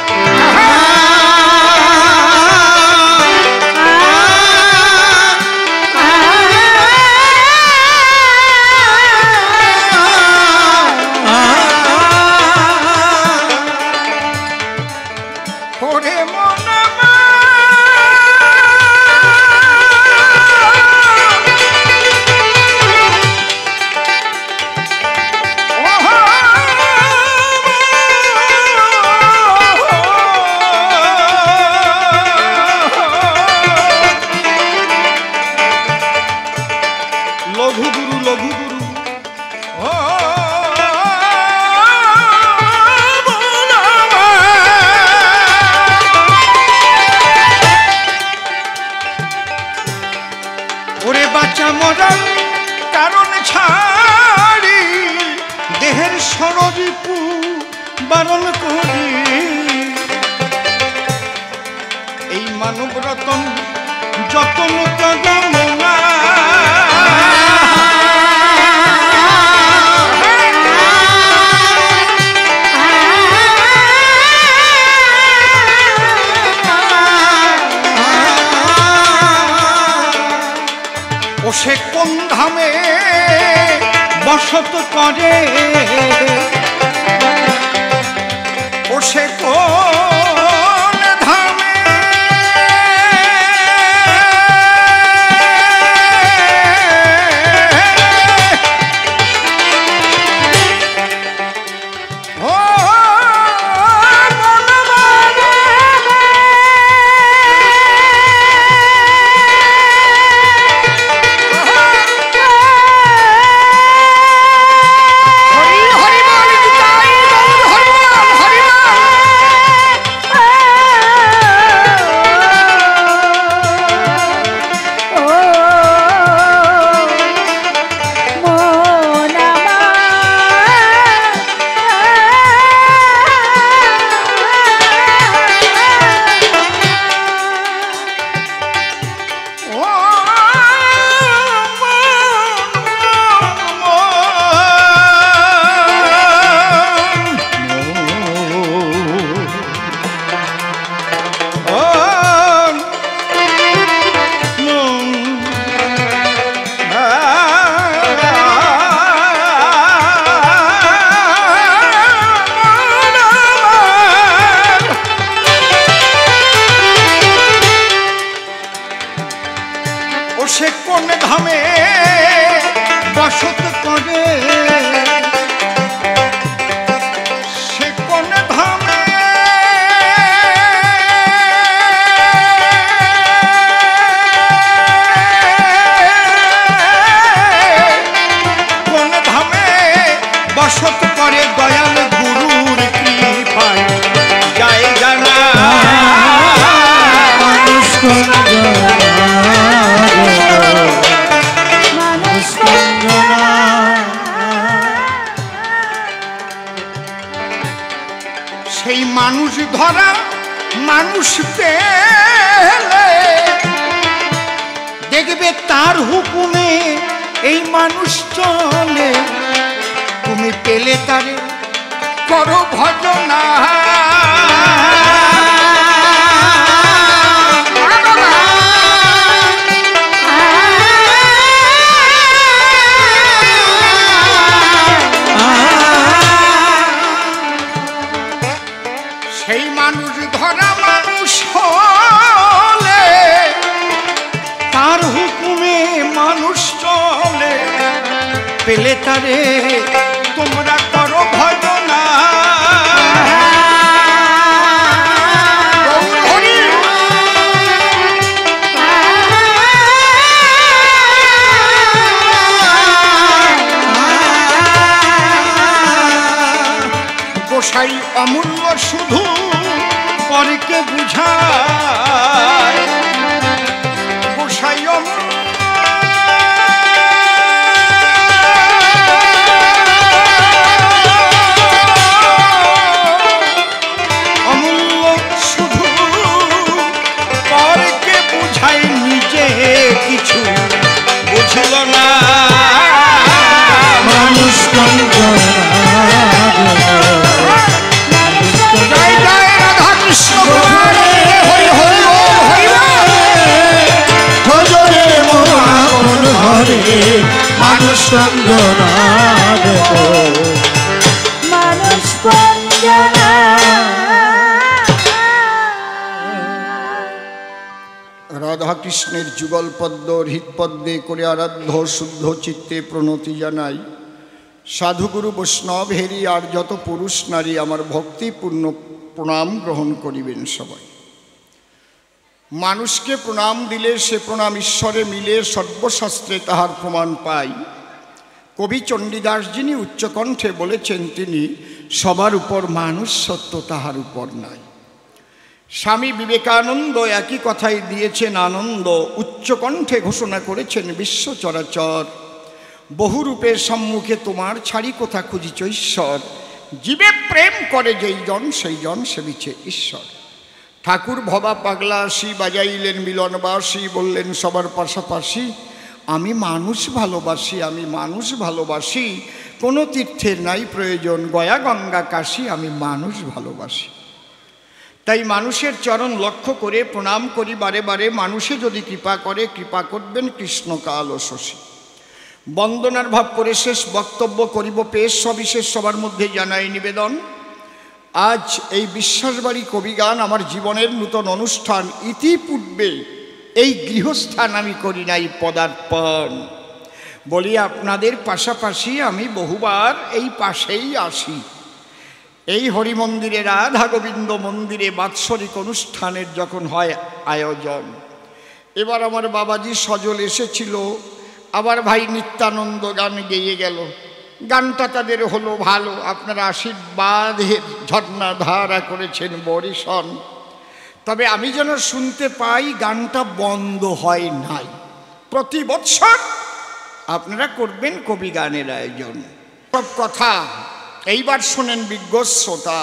বারণ করি। এই মানব রতন যতন কদমনা, ও সে কোন ধামে বসত করে, ও সে কোন ধামে করে সে কোন ধামে কোন ধামে বসত করে দয়াল গুরুর কৃপায় যায় জানা মানুষ সেই মানুষ ধরা মানুষ পেলে দেখবে তার হুকুমে এই মানুষ চলে তুমি পেলে তারে করো ভজনা সেই মানুষ ধরা মানুষ হলে তার হুকুমে মানুষ চলে পেলে তারে তোমরা করো ভজনা গোসাই অমূল্য শুধু পরকে বুঝায় গোসাই অমূল্য শুধু পরকে বুঝায় নিজে কিছু বুঝল না মানুষ জয় জয় রাধা কৃষ্ণ মানুষ রাধা কৃষ্ণের যুগল পদ্ম হৃৎপদ্মে করে আরাধ্য শুদ্ধ চিত্তে প্রণতি জানাই সাধুগুরু বৈষ্ণব হেরি আর যত পুরুষ নারী আমার ভক্তিপূর্ণ প্রণাম গ্রহণ করিবেন সবাই। মানুষকে প্রণাম দিলে সে প্রণাম ঈশ্বরে মিলে সর্বশাস্ত্রে তাহার প্রমাণ পাই। কবি চণ্ডীদাস যিনি উচ্চকণ্ঠে বলেছেন তিনি সবার উপর মানুষ সত্য তাহার উপর নাই। স্বামী বিবেকানন্দ একই কথাই দিয়েছেন আনন্দ উচ্চকণ্ঠে ঘোষণা করেছেন বিশ্ব চরাচর বহুরূপের সম্মুখে তোমার ছাড়ি কোথা খুঁজিছ ঈশ্বর জীবে প্রেম করে যেই জন সেই জন সেবিছে ঈশ্বর। ঠাকুর ভবা পাগলা আসি বাজাইলেন মিলনবাসী বললেন সবার পাশাপাশি আমি মানুষ ভালোবাসি আমি মানুষ ভালোবাসি কোনো তীর্থের নাই প্রয়োজন গয়া গঙ্গা কাশী আমি মানুষ ভালোবাসি। তাই মানুষের চরণ লক্ষ্য করে প্রণাম করি বারে বারে মানুষে যদি কৃপা করে কৃপা করবেন কৃষ্ণকাল ও শশী। বন্দনার ভাব করে শেষ বক্তব্য করিব পেশ সবিশেষ সবার মধ্যে জানাই নিবেদন। আজ এই বিশ্বাসবাড়ি কবিগান আমার জীবনের নূতন অনুষ্ঠান ইতিপূর্বে এই গৃহস্থান আমি করি নাই পদার্পণ বলি আপনাদের পাশাপাশি আমি বহুবার এই পাশেই আসি। এই হরিমন্দিরে রাধা গোবিন্দ মন্দিরে বাৎসরিক অনুষ্ঠানের যখন হয় আয়োজন এবার আমার বাবাজি সজল এসেছিল আবার ভাই নিত্যানন্দ গান গেয়ে গেল গানটা তাদের হলো ভালো আপনারা আশীর্বাদের ঝর্ণাধারা করেছেন বরিশন তবে আমি যেন শুনতে পাই গানটা বন্ধ হয় নাই। প্রতি বৎসর আপনারা করবেন কবি গানের আয়োজন সব কথা এইবার শোনেন বিজ্ঞ শ্রোতা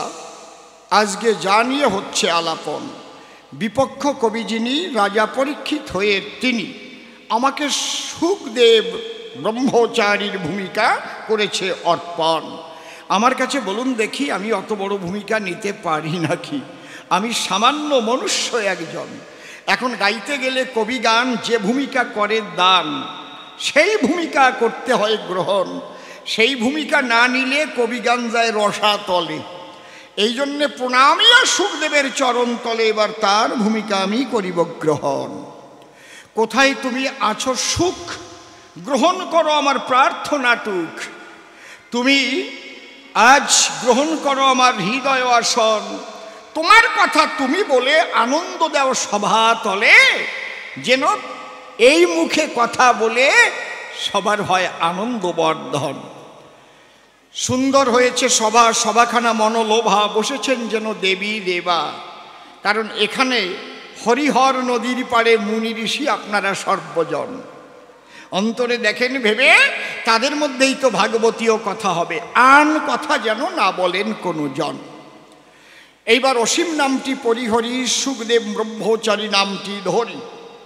আজকে যা নিয়ে হচ্ছে আলাপন বিপক্ষ কবি যিনি রাজা পরীক্ষিত হয়ে তিনি আমাকে সুখদেব ব্রহ্মচারীর ভূমিকা করেছে অর্পণ। আমার কাছে বলুন দেখি আমি অত বড় ভূমিকা নিতে পারি নাকি আমি সামান্য মনুষ্য একজন। এখন গাইতে গেলে কবি গান যে ভূমিকা করে দান সেই ভূমিকা করতে হয় গ্রহণ সেই ভূমিকা না নিলে কবি গান যায় রসাতলে এই জন্যে প্রণামিয়া সুখদেবের চরণ তলে এবার তার ভূমিকা আমি করিব গ্রহণ। কোথায় তুমি আছো সুখ গ্রহণ করো আমার প্রার্থনাটুক, তুমি আজ গ্রহণ করো আমার হৃদয় আসন। তোমার কথা তুমি বলে আনন্দ দাও সভা তলে, যেন এই মুখে কথা বলে সবার হয় আনন্দ বর্ধন। সুন্দর হয়েছে সভা, সভাখানা মনোলোভা, বসেছেন যেন দেবী দেবা। কারণ এখানে হরিহর নদীর পাড়ে মুনি ঋষি আপনারা সর্বজন। অন্তরে দেখেন ভেবে, তাদের মধ্যেই তো ভাগবতীয় কথা হবে, আন কথা যেন না বলেন কোনো জন। এইবার অসীম নামটি পরিহরি, সুখদেব ব্রহ্মচারী নামটি ধরি।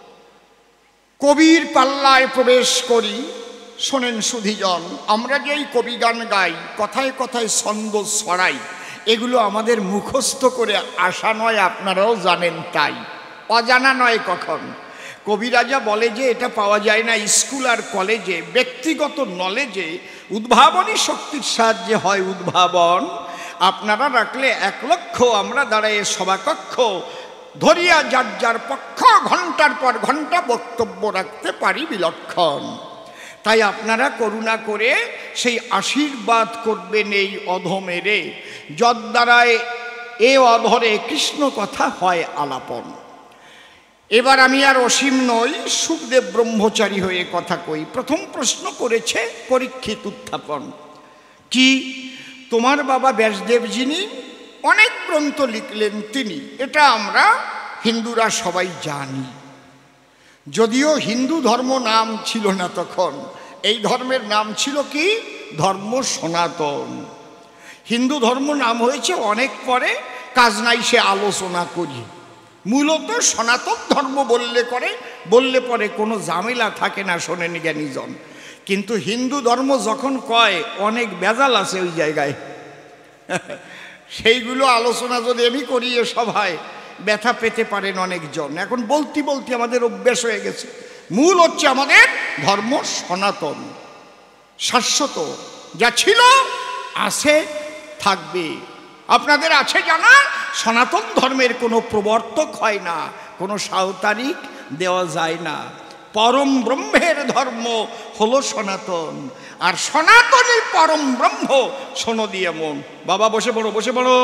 কবির পাল্লায় প্রবেশ করি, শোনেন সুধীজন। আমরা যেই কবি গান গাই, কথায় কথায় ছন্দ ছড়াই, এগুলো আমাদের মুখস্থ করে আসা নয়, আপনারাও জানেন তাই, অজানা নয় কখন। কবিরাজা বলে যে এটা পাওয়া যায় না স্কুল আর কলেজে, ব্যক্তিগত নলেজে উদ্ভাবনী শক্তির সাহায্যে হয় উদ্ভাবন। আপনারা রাখলে 1 লক্ষ, আমরা দাঁড়ায় সভাকক্ষ ধরিয়া যার যার পক্ষ, ঘন্টার পর ঘন্টা বক্তব্য রাখতে পারি বিলক্ষণ। তাই আপনারা করুণা করে সেই আশীর্বাদ করবেন এই অধমেরে, যদ্বারায় এ অধরে কৃষ্ণ কথা হয় আলাপন। এবার আমি আর অসীম নই, সুখদেব ব্রহ্মচারী হয়ে কথা কই। প্রথম প্রশ্ন করেছে পরীক্ষিত উত্থাপন, কি তোমার বাবা ব্যাসদেব যিনি অনেক গ্রন্থ লিখলেন তিনি, এটা আমরা হিন্দুরা সবাই জানি। যদিও হিন্দু ধর্ম নাম ছিল না তখন, এই ধর্মের নাম ছিল কি? ধর্ম সনাতন। হিন্দু ধর্ম নাম হয়েছে অনেক পরে, কাজ নাই সে আলোচনা করি। মূলত সনাতন ধর্ম বললে পরে কোনো ঝামেলা থাকে না, শোনেন জ্ঞানীজন। কিন্তু হিন্দু ধর্ম যখন কয়, অনেক বেজাল আছে ওই জায়গায়। সেইগুলো আলোচনা যদি আমি করি এ সভায়, ব্যথা পেতে পারেন অনেকজন। এখন বলতে বলতে আমাদের অভ্যাস হয়ে গেছে। মূল হচ্ছে আমাদের ধর্ম সনাতন, শাশ্বত, যা ছিল আছে থাকবে। আপনাদের আছে জানা, সনাতন ধর্মের কোনো প্রবর্তক হয় না, কোনো সাঁওতারিক দেওয়া যায় না। পরম ব্রহ্মের ধর্ম হলো সনাতন, আর সনাতনী পরম ব্রহ্ম। শোনো দিয়ে মন, বাবা বসে পড়ো, বসে পড়ো।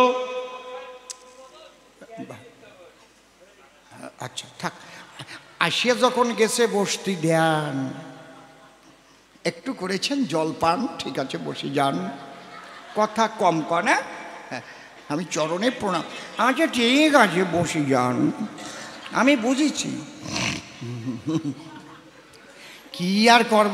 আচ্ছা থাক, আসিয়া যখন গেছে বসতি দেন, একটু করেছেন জলপান, ঠিক আছে বসে যান, কথা কম কনে, আমি চরণে প্রণাম। আচ্ছা ঠিক আছে বসে যান, আমি বুঝেছি। কি আর করব,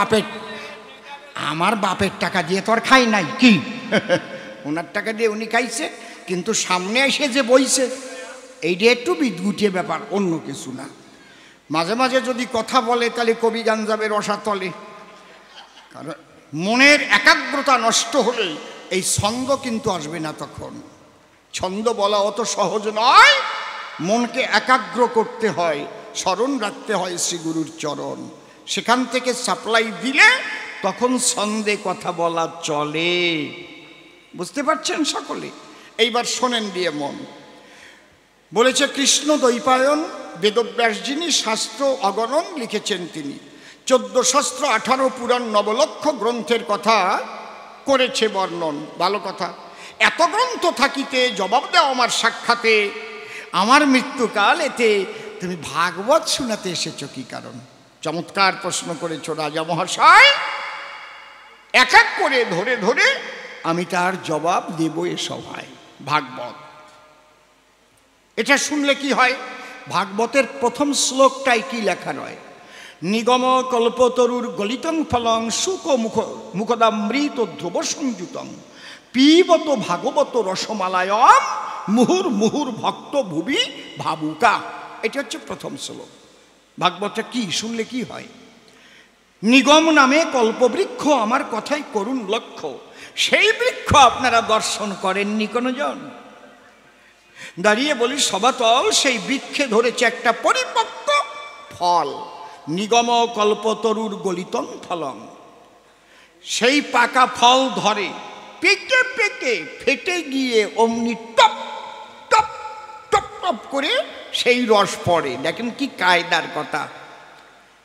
আমার বাপের টাকা দিয়ে তো আর খাই নাই, কি ওনার টাকা দিয়ে উনি খাইছে, কিন্তু সামনে এসে যে বইছে এইটা একটু বিদ্যুতীয় ব্যাপার, অন্য কিছু না। মাঝে মাঝে যদি কথা বলে তাহলে কবি গান যাবে রসাতলে। কারণ মনের একাগ্রতা নষ্ট হলে এই ছন্দ কিন্তু আসবে না তখন। ছন্দ বলা অত সহজ নয়, মনকে একাগ্র করতে হয়, স্মরণ রাখতে হয় শ্রীগুরুর চরণ। সেখান থেকে সাপ্লাই দিলে তখন ছন্দে কথা বলা চলে। বুঝতে পারছেন সকলে? এইবার শোনেন দিয়ে মন। বলেছে কৃষ্ণ দ্বৈপায়ন বেদব্যাস যিনি শাস্ত্র অগণন লিখেছেন তিনি, 14 শাস্ত্র 18 পুরাণ 9 লক্ষ গ্রন্থের কথা করেছে বর্ণন। ভালো কথা, এত গ্রন্থ থাকিতে জবাব দাও আমার সাক্ষাতে, আমার মৃত্যুকাল এতে তুমি ভাগবত শোনাতে এসেছ কি কারণ? চমৎকার প্রশ্ন করেছ রাজা মহাশয়। এক এক করে ধরে ধরে আমি তার জবাব দেব এ সভায়। ভাগবত, এটা শুনলে কি হয়? ভাগবতের প্রথম শ্লোকটাই কি লেখা রয়? নিগম কল্পতরুর গলিতং ফলং সুক মুখদামৃত ধ্রুব সংযুতং পিবত ভাগবত রসমালায়ম মুহুর মুহুর ভক্ত ভুবি ভাবুকা। এটা হচ্ছে প্রথম শ্লোক। ভাগবতটা কি শুনলে কি হয়? নিগম নামে কল্পবৃক্ষ আমার কথাই করুণ লক্ষ্য, সেই বৃক্ষ আপনারা দর্শন করেননি কোনজন? দাঁড়িয়ে বলি সবাতল, সেই বৃক্ষে ধরেছে একটা পরিপক্ক ফল। নিগম কল্পতরুর গলিতং ফলং, সেই পাকা ফল ধরে পেকে পেকে ফেটে গিয়ে অমনি টপ টপ টপ টপ করে সেই রস পড়ে। দেখেন কি কায়দার কথা।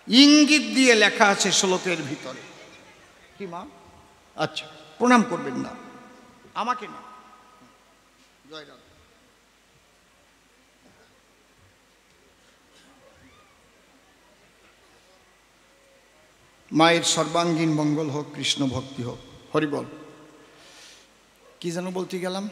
ইঙ্গিত দিয়ে লেখা আছে শ্লোকের ভিতরে। কি মা? আচ্ছা, প্রণাম করবেন না, আমাকে না। জয় রাম। মায়ের সর্বাঙ্গীন মঙ্গল হোক, কৃষ্ণ ভক্তি হোক, হরিবল। কি যেন বলতে গেলাম,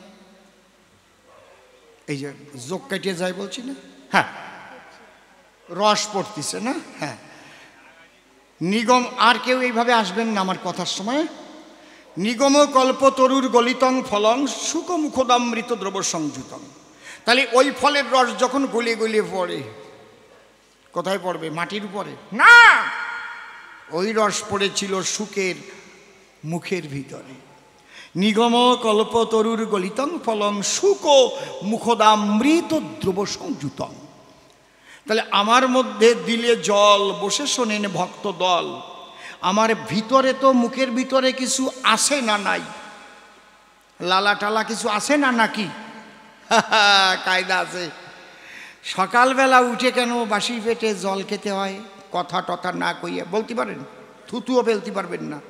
এই যে যোগ কাটিয়ে যায় বলছি না, হ্যাঁ রস পড়তিছে না, হ্যাঁ নিগম। আর কেউ এইভাবে আসবেন না আমার কথার সময়। নিগম কল্পতরুর গলিতং ফলং সুকমুখদামৃত দ্রব সংযুতং। তাহলে ওই ফলের রস যখন গলিয়ে গলিয়ে পড়ে, কোথায় পড়বে? মাটির উপরে না, ওই রস পড়েছিল শুকের মুখের ভিতরে। নিগম কল্পতরুর গলিতং ফলং সুক মুখদামৃত দ্রব সংযুতং। তাহলে আমার মধ্যে দিলে জল, বসে শোনেন ভক্ত দল। আমার ভিতরে তো মুখের ভিতরে কিছু আছে না নাই? লালা টালা কিছু আছে না নাকি? কায়দা আছে। সকালবেলা উঠে কেন বাসি পেটে জল খেতে হয়? কথা টথা না কইয়া বলতে পারেন, থুতুও ফেলতে পারবেন না।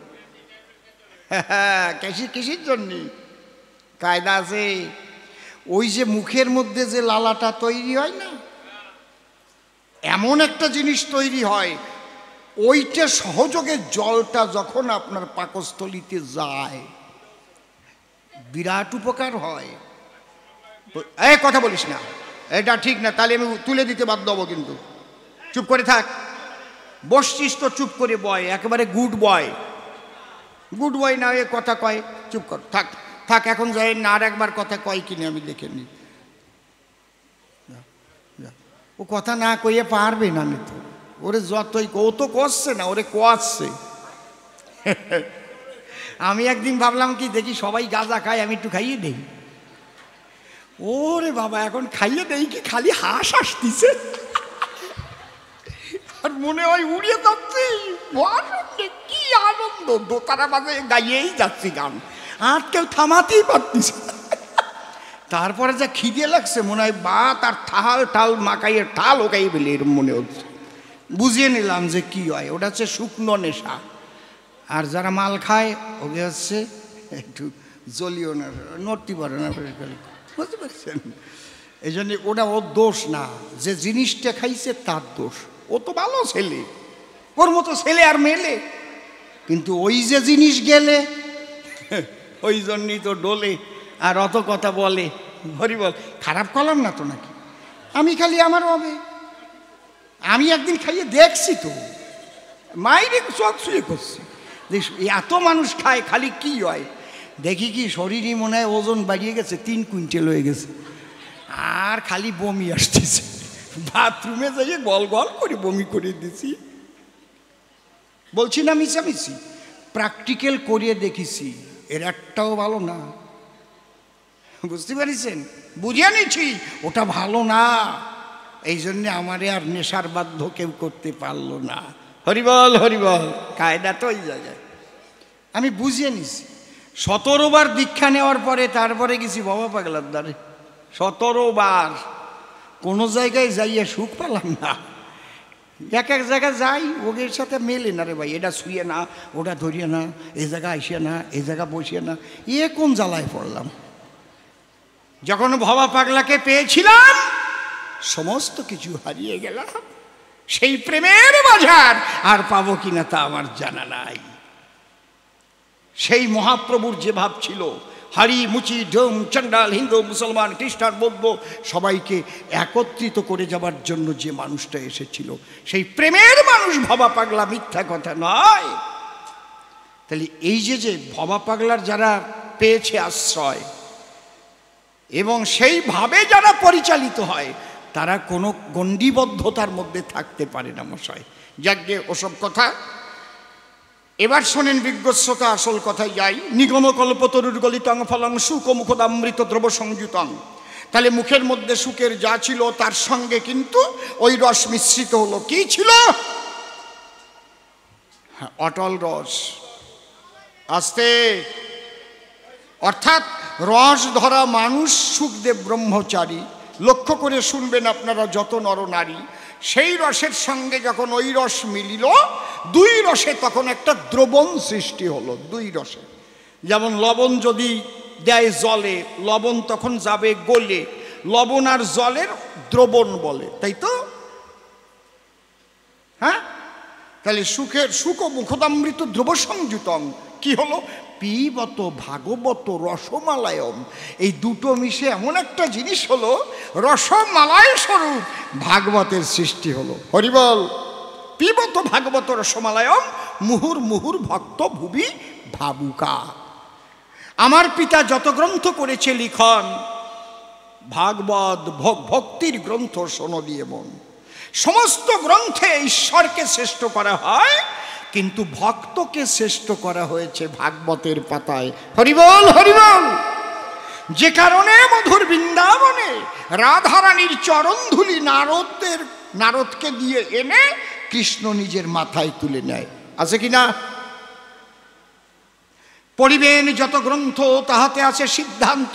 কিসির জন্যে? কায়দা আছে। ওই যে মুখের মধ্যে যে লালাটা তৈরি হয় না, এমন একটা জিনিস তৈরি হয়, ওইটা সহযোগে জলটা যখন আপনার পাকস্থলিতে যায় বিরাট উপকার হয়। এই কথা বলিস না, এটা ঠিক না, তাহলে আমি তুলে দিতে বাধ্য হবো। কিন্তু চুপ করে থাক, বসছিস তো চুপ করে বয়, একেবারে গুড বয়। গুড বয় না, এ কথা কয়, চুপ কর, থাক থাক, এখন যাই না, আর একবার কথা কয় কিনে আমি দেখে নিই। ও কথা না কইয়ে পারবে না, তো ওরে যতই ও তো করছে না, ওরে কোয়াচ্ছে। আমি একদিন ভাবলাম কি, দেখি সবাই গাঁজা খায়, আমি একটু খাইয়ে দেই। ওরে বাবা, এখন খাইয়ে দেই কি খালি হাঁস আসতিছে, আর মনে হয় উড়িয়ে যাচ্ছি। কি আনন্দ, দোতারা বাজে গাইয়েই যাচ্ছি গান, আর কেউ থামাতেই পারতিস। তারপরে যা খিদে লাগছে, মনে হয় বা তার ঠাল ঠাল মাকাইয়ের ঠাল ওকাই বলে এরম মনে হচ্ছে। বুঝিয়ে নিলাম যে কি হয়, ওটা হচ্ছে শুকনো নেশা। আর যারা মাল খায় ওকে হচ্ছে একটু জ্বলিও না, নড়তে পারে না, বুঝতে পারছেন? এই জন্যে ওটা ওর দোষ না, যে জিনিসটা খাইছে তার দোষ। ও তো ভালো ছেলে, ওর মতো ছেলে আর মেলে, কিন্তু ওই যে জিনিস গেলে ওই জন্যই তো ডোলে আর অত কথা বলে। হরি বল। খারাপ করলাম না তো নাকি? আমি খালি আমার হবে, আমি একদিন খাইয়ে দেখছি তো, মাইরে চোখ শুয়ে করছি, এত মানুষ খায়, খালি কি হয় দেখি কি শরীরই মনে হয় ওজন বাড়িয়ে গেছে, 3 কুইন্টাল হয়ে গেছে, আর খালি বমি আসতেছে। বাথরুমে যাইয়ে গল গল করে বমি করে দিছি। বলছি না মিশামিশি, প্র্যাকটিক্যাল করিয়ে দেখেছি, এর একটাও ভালো না। বুঝতে পারছেন? বুঝিয়ে নিচ্ছি ওটা ভালো না, এই জন্যে আমারে আর নেশার বাধ্য কেউ করতে পারলো না। হরিবল হরিবল। কায়দা তো ওই জায়গায় আমি বুঝিয়ে নিছি। 17 বার দীক্ষা নেওয়ার পরে তারপরে গেছি বাবা পাগলার দ্বারে। 17 বার কোনো জায়গায় যাইয়া সুখ পেলাম না। এক এক জায়গায় যাই, ওদের সাথে মেলে না রে ভাই, এটা শুয়ে না, ওটা ধরিয়ে না, এই জায়গা আসিয়ে না, এই জায়গা বসিয়ে না, এ কোন জ্বালায় পড়লাম। যখন ভবা পাগলাকে পেয়েছিলাম সমস্ত কিছু হারিয়ে গেলাম। সেই প্রেমের বাজার আর পাবো কিনা তা আমার জানা নাই। সেই মহাপ্রভুর যে ভাব ছিল, হারি মুচি ডোম চণ্ডাল হিন্দু মুসলমান খ্রিস্টান বৌদ্ধ সবাইকে একত্রিত করে যাবার জন্য যে মানুষটা এসেছিল, সেই প্রেমের মানুষ ভবা পাগলা, মিথ্যা কথা নয়। তাহলে এই যে ভবা পাগলার যারা পেয়েছে আশ্রয় এবং সেইভাবে যারা পরিচালিত হয়, তারা কোনো গণ্ডিবদ্ধতার মধ্যে থাকতে পারে না মশাই। যাকে ওসব কথা এবার শোনেন বিজ্ঞশ্রোতা, আসল কথায় যাই। নিগম কল্পতরুর গলিতং ফলং সুক মুখদামৃত দ্রব সংযুতং। তাহলে মুখের মধ্যে সুখের যা ছিল তার সঙ্গে কিন্তু ওই রস মিশ্রিত হলো। কি ছিল? অটল রস। আস্তে, অর্থাৎ রস ধরা মানুষ সুখদেব ব্রহ্মচারী। লক্ষ্য করে শুনবেন আপনারা যত নরনারী, সেই রসের সঙ্গে যখন ওই রস মিলিল, দুই রসে তখন একটা দ্রবণ সৃষ্টি হলো। দুই রসে, যেমন লবণ যদি দেয় জলে, লবণ তখন যাবে গলে, লবণ আর জলের দ্রবণ বলে, তাই তো? হ্যাঁ, তাহলে সুখ মুখদামৃত দ্রব সংযুতম কি হলো? পিবত ভাগবত রসমালায়ম। এই দুটো মিশে এমন একটা জিনিস হলো, রসমালায় স্বরূপ ভাগবতের সৃষ্টি হলো। হরিবল। পিবত ভাগবত রসমালায়ম মুহুর মুহুর ভক্ত ভুবি ভাবুকা। আমার পিতা যত গ্রন্থ করেছে লিখন, ভাগবত ভক্তির গ্রন্থ শোনো দিয়ে মন। সমস্ত গ্রন্থে ঈশ্বরকে শ্রেষ্ঠ করা হয়, কিন্তু ভক্তকে শ্রেষ্ঠ করা হয়েছে ভাগবতের পাতায়। হরিবল হরিবল। যে কারণে মধুর বৃন্দাবনে রাধারানীর চরণধুলি নারদকে দিয়ে এনে কৃষ্ণ নিজের মাথায় তুলে নেয়। আছে কিনা? পড়িবেন যত গ্রন্থ তাহাতে আছে সিদ্ধান্ত,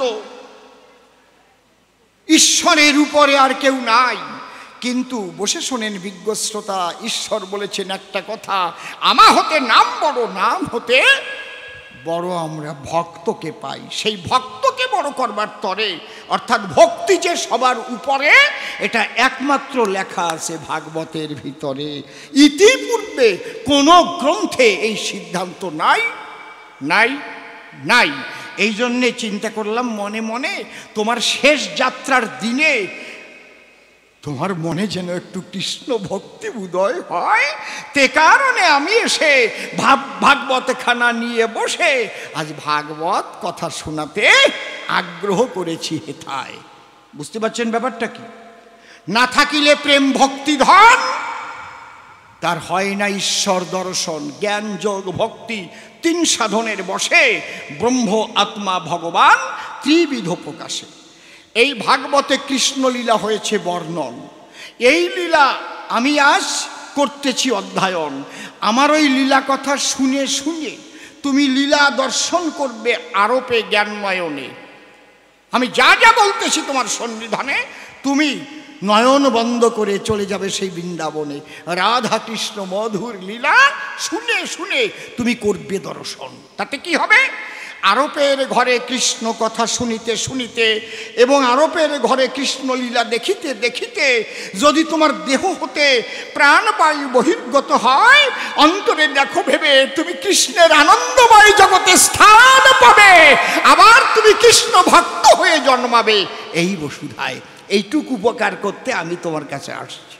ঈশ্বরের উপরে আর কেউ নাই। কিন্তু বসে শোনেন বিজ্ঞ শ্রোতা, ঈশ্বর বলেছেন একটা কথা, আমা হতে নাম বড়, নাম হতে বড় আমরা ভক্তকে পাই। সেই ভক্তকে বড় করবার তরে, অর্থাৎ ভক্তি যে সবার উপরে, এটা একমাত্র লেখা আছে ভাগবতের ভিতরে। ইতিপূর্বে কোনো গ্রন্থে এই সিদ্ধান্ত নাই নাই নাই। এই জন্যে চিন্তা করলাম মনে মনে, তোমার শেষ যাত্রার দিনে তোমার মনে যেন একটু কৃষ্ণ ভক্তি উদয় হয়, তে কারণে আমি এসে ভাগবত খানা নিয়ে বসে আজ ভাগবত কথা শোনাতে আগ্রহ করেছি হেথায়। বুঝতে পারছেন ব্যাপারটা কি? না থাকিলে প্রেম ভক্তি ধন, তার হয় না ঈশ্বর দর্শন। জ্ঞান যোগ ভক্তি তিন সাধনের বসে ব্রহ্ম আত্মা ভগবান ত্রিবিধ প্রকাশে। এই ভাগবতে কৃষ্ণলীলা হয়েছে বর্ণন। এই লীলা আমি আজ করতেছি অধ্যয়ন। আমার ওই লীলা কথা শুনে শুনে তুমি লীলা দর্শন করবে আরোপে জ্ঞানময়নে। আমি যা যা বলতেছি তোমার সন্নিধানে, তুমি নয়ন বন্ধ করে চলে যাবে সেই বৃন্দাবনে। রাধা কৃষ্ণ মধুর লীলা শুনে শুনে তুমি করবে দর্শন। তাতে কি হবে? আরোপের ঘরে কৃষ্ণ কথা শুনিতে শুনিতে এবং আরোপের ঘরে কৃষ্ণ লীলা দেখিতে দেখিতে যদি তোমার দেহ হতে প্রাণবায়ু বহির্গত হয়, অন্তরে দেখো ভেবে তুমি কৃষ্ণের আনন্দময় জগতে স্থান পাবে, আবার তুমি কৃষ্ণ ভক্ত হয়ে জন্মাবে এই বসুধায়। এইটুকু উপকার করতে আমি তোমার কাছে আসছি।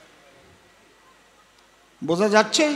বোঝা যাচ্ছে?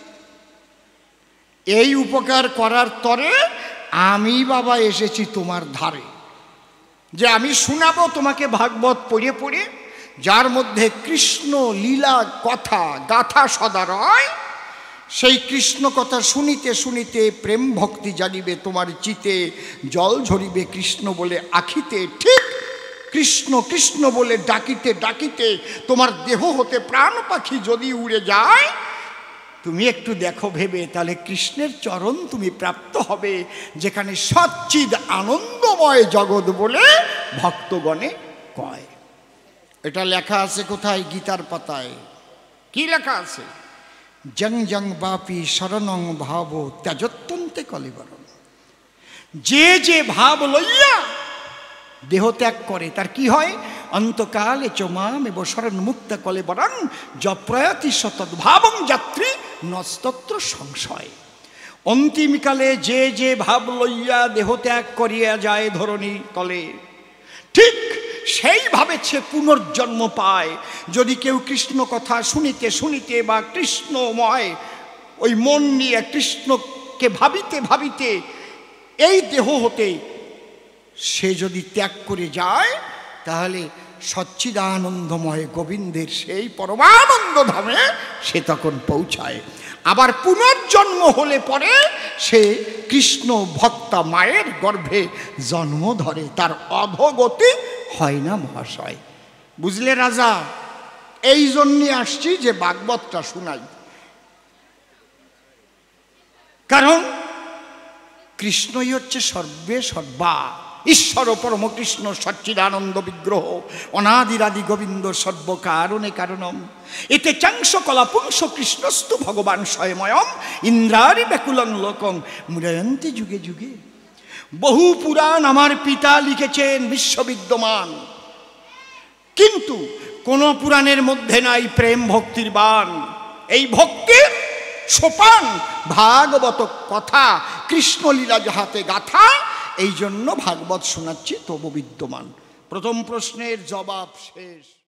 এই উপকার করার তরে আমি বাবা এসেছি তোমার ধারে, যে আমি শোনাবো তোমাকে ভাগবত পড়ে পড়ে, যার মধ্যে কৃষ্ণ লীলা কথা গাথা সদা রয়। সেই কৃষ্ণ কথা শুনিতে শুনিতে প্রেম ভক্তি জানিবে তোমার চিতে, জল ঝরিবে কৃষ্ণ বলে আখিতে। ঠিক কৃষ্ণ কৃষ্ণ বলে ডাকিতে ডাকিতে তোমার দেহ হতে প্রাণ পাখি যদি উড়ে যায়, তুমি একটু দেখো ভেবে, তাহলে কৃষ্ণের চরণ তুমি প্রাপ্ত হবে, যেখানে সচ্চিদ আনন্দময় জগৎ বলে ভক্তগণে কয়। এটা লেখা আছে কোথায়? গীতার পাতায়। কি লেখা আছে? জং জং বাপি শরণং ভাব ত্যাজত্যন্তে কলিবরণ। যে যে ভাব লইয়া দেহ ত্যাগ করে তার কি হয়? অন্তকালে চমাম এব শরণ মুক্ত কলেবরণ জপ্রয়াতি সতদ্ভাবং যাত্রী নস্তত্র সংশয়। অন্তিমকালে যে যে ভাব লইয়া দেহ ত্যাগ করিয়া যায় ধরণী তলে, ঠিক সেইভাবে সে পুনর্জন্ম পায়। যদি কেউ কৃষ্ণ কথা শুনিতে শুনিতে বা কৃষ্ণময় ওই মন নিয়ে কৃষ্ণকে ভাবিতে ভাবিতে এই দেহ হতে সে যদি ত্যাগ করে যায়, তাহলে সচ্চিদানন্দময় গোবিন্দের সেই পরমানন্দ ধামে সে তখন পৌঁছায়। আবার পুনর্জন্ম হলে পরে সে কৃষ্ণ ভক্তা মায়ের গর্ভে জন্ম ধরে, তার অধোগতি হয় না মহাশয়। বুঝলে রাজা? এই জন্যে আসছি যে ভাগবতটা শোনাই, কারণ কৃষ্ণই হচ্ছে সর্বে সর্বা। ঈশ্বর পরমকৃষ্ণ সচ্চিদানন্দ বিগ্রহ অনাদিরাদি গোবিন্দ সর্বকারণে কারণম এতে চাংশ কলাপুংস কৃষ্ণস্তু ভগবান স্বয়ময়ম ইন্দ্রারি ব্যাকুলং লোকং মুরায়ন্তে যুগে যুগে। বহু পুরাণ আমার পিতা লিখেছেন বিশ্ববিদ্যমান, কিন্তু কোন পুরাণের মধ্যে নাই প্রেম ভক্তির বাণ। এই ভক্তির সোপান ভাগবত কথা, কৃষ্ণলীলা যাহাতে গাথা, এই জন্য ভাগবত শোনাচ্ছি তবু বিদ্যমান। প্রথম প্রশ্নের জবাব শেষ।